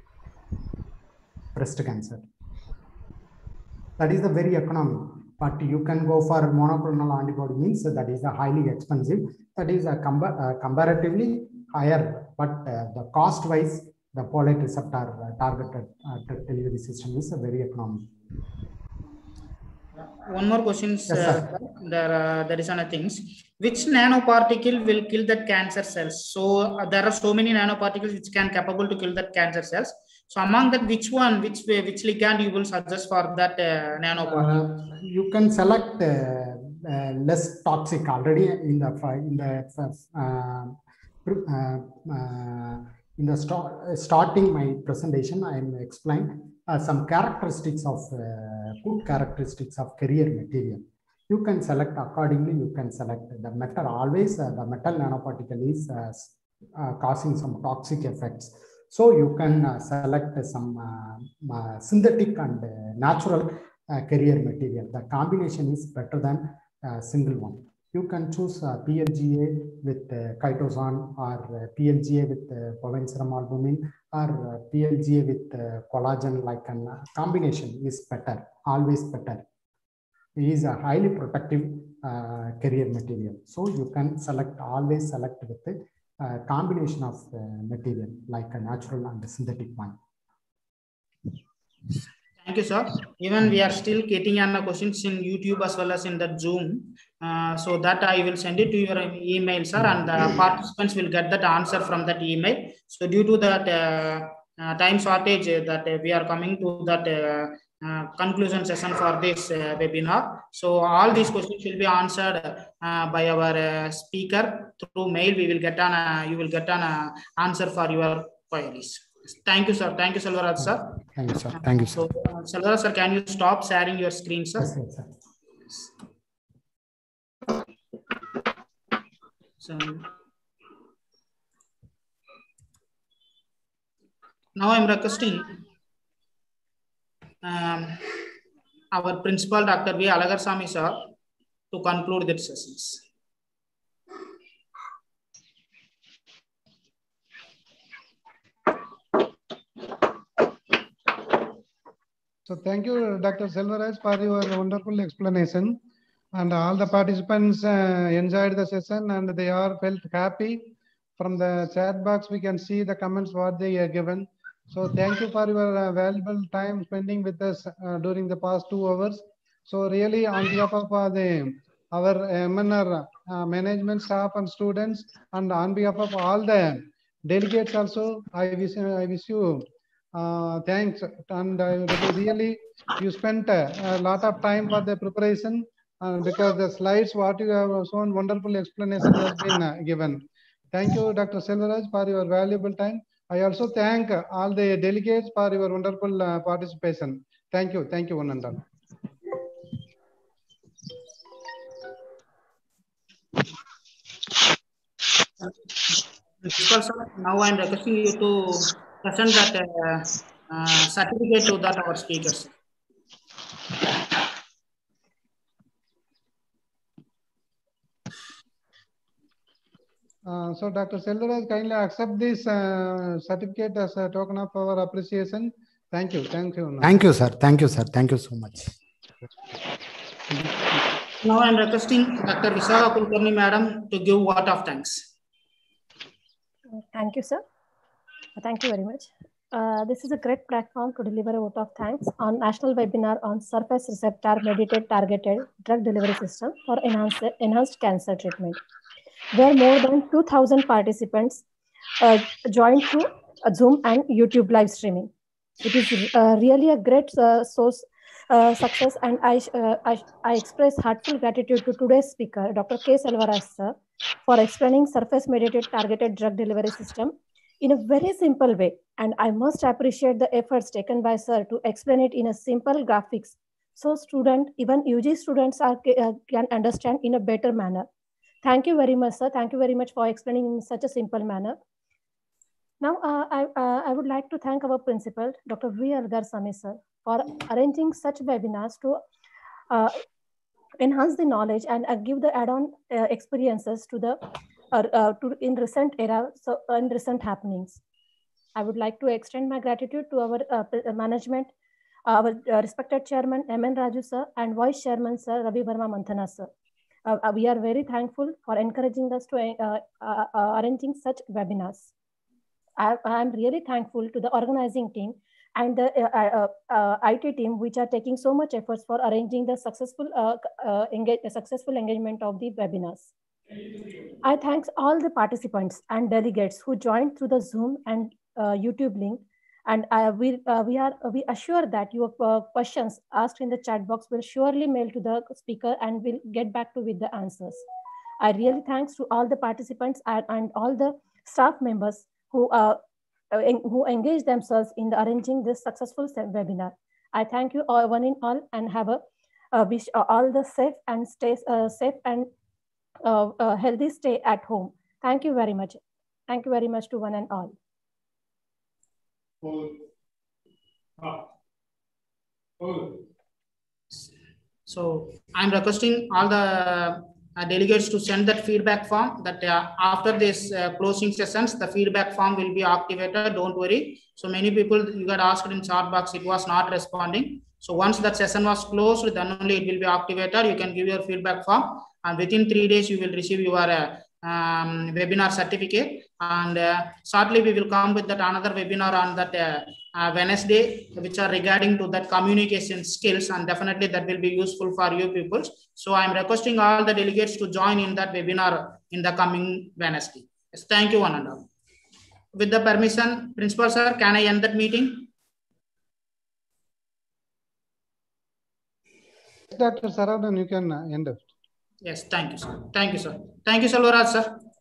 That is the very economic. But you can go for monoclonal antibody, means that is a highly expensive. That is a comparatively higher, but the cost wise, the folate receptor targeted delivery system is a very economic. One more question. Yes, there is another things. Which nanoparticle will kill that cancer cells? So there are so many nanoparticles which can capable to kill that cancer cells. So among that, which ligand you will suggest for that nanoparticle? You can select less toxic already in the starting my presentation. I am explained some characteristics of good characteristics of career material. You can select accordingly. You can select the metal. Always the metal nanoparticle is causing some toxic effects. So you can select some synthetic and natural career material. The combination is better than single one. You can choose PLGA with chitosan, or PLGA with coenzyme albumin, or PLGA with collagen. Like a combination is better, always better. It is a highly protective career material. So you can always select with a combination of material, like a natural and a synthetic one. Thank you, sir. Even we are still getting questions in YouTube as well as in the Zoom. So that I will send it to your email, sir, and the participants will get that answer from that email. So due to that time shortage, that we are coming to that conclusion session for this webinar. So all these questions will be answered by our speaker through mail. We will get on you will get an answer for your queries. Thank you, sir. Thank you, Selvaraj, sir. Thank you, sir. Thank you, sir. So, Selvaraj, sir, can you stop sharing your screen, sir? Yes, sir. So, now I'm requesting our principal, Dr. V. Alagarsamy, sir, to conclude the sessions. So thank you, Dr. Selvaraj, for your wonderful explanation. And all the participants enjoyed the session and they all felt happy. From the chat box, we can see the comments what they are given. So thank you for your valuable time spending with us during the past 2 hours. So really on behalf of our MNR management staff and students, and on behalf of all the delegates also, I wish you thanks. And really you spent a lot of time for the preparation because the slides what you have shown wonderful explanation has been given. Thank you, Dr. Selvaraj, for your valuable time. I also thank all the delegates for your wonderful participation. Thank you. Thank you, one and all. Principal, sir, now I'm requesting you to present that certificate to that our speakers. So Dr. Selvaraj, kindly accept this certificate as a token of our appreciation. Thank you. Thank you. Thank you, sir. Thank you, sir. Thank you so much. Now I'm requesting Dr. Visakha Kulkarni, madam, to give vote of thanks. Thank you, sir. Thank you very much. This is a great platform to deliver a vote of thanks on national webinar on surface receptor mediated targeted drug delivery system for enhanced cancer treatment, where more than 2,000 participants joined through Zoom and YouTube live streaming. It is really a great source success, and I express heartfelt gratitude to today's speaker, Dr. K. Selvaraj, sir, for explaining surface mediated targeted drug delivery system in a very simple way. And I must appreciate the efforts taken by sir to explain it in a simple graphics, so even UG students can understand in a better manner. Thank you very much, sir. Thank you very much for explaining in such a simple manner. Now, I would like to thank our principal, Dr. V. Alagarsamy, sir, for arranging such webinars to enhance the knowledge and give the add-on experiences to the in recent era, so in recent happenings. I would like to extend my gratitude to our management, our respected chairman, M.N. Raju, sir, and vice chairman, sir, Ravi Verma Manthana, sir. We are very thankful for encouraging us to arranging such webinars. I am really thankful to the organizing team and the IT team, which are taking so much efforts for arranging the successful engagement of the webinars. I thank all the participants and delegates who joined through the Zoom and YouTube link. And we assure that your questions asked in the chat box will surely mail to the speaker and will get back to with the answers. I really thanks to all the participants and all the staff members who who engaged themselves in the arranging this successful webinar. I thank you all, one and all, and have a wish all the safe and stay safe and healthy stay at home. Thank you very much. Thank you very much to one and all. So I'm requesting all the delegates to send that feedback form, that after this closing sessions, the feedback form will be activated. Don't worry. So many people, you got asked in chat box, it was not responding. So once that session was closed, then only it will be activated. You can give your feedback form, and within 3 days, you will receive your webinar certificate. And shortly, we will come with that another webinar on that Wednesday, which are regarding to that communication skills, and definitely that will be useful for you people. So I'm requesting all the delegates to join in that webinar in the coming Wednesday. Yes, thank you one and all. With the permission, Principal Sir, can I end that meeting? Dr. Saravanan, you can end it. Yes, thank you, sir. Thank you, sir. Thank you, Selvaraj, sir.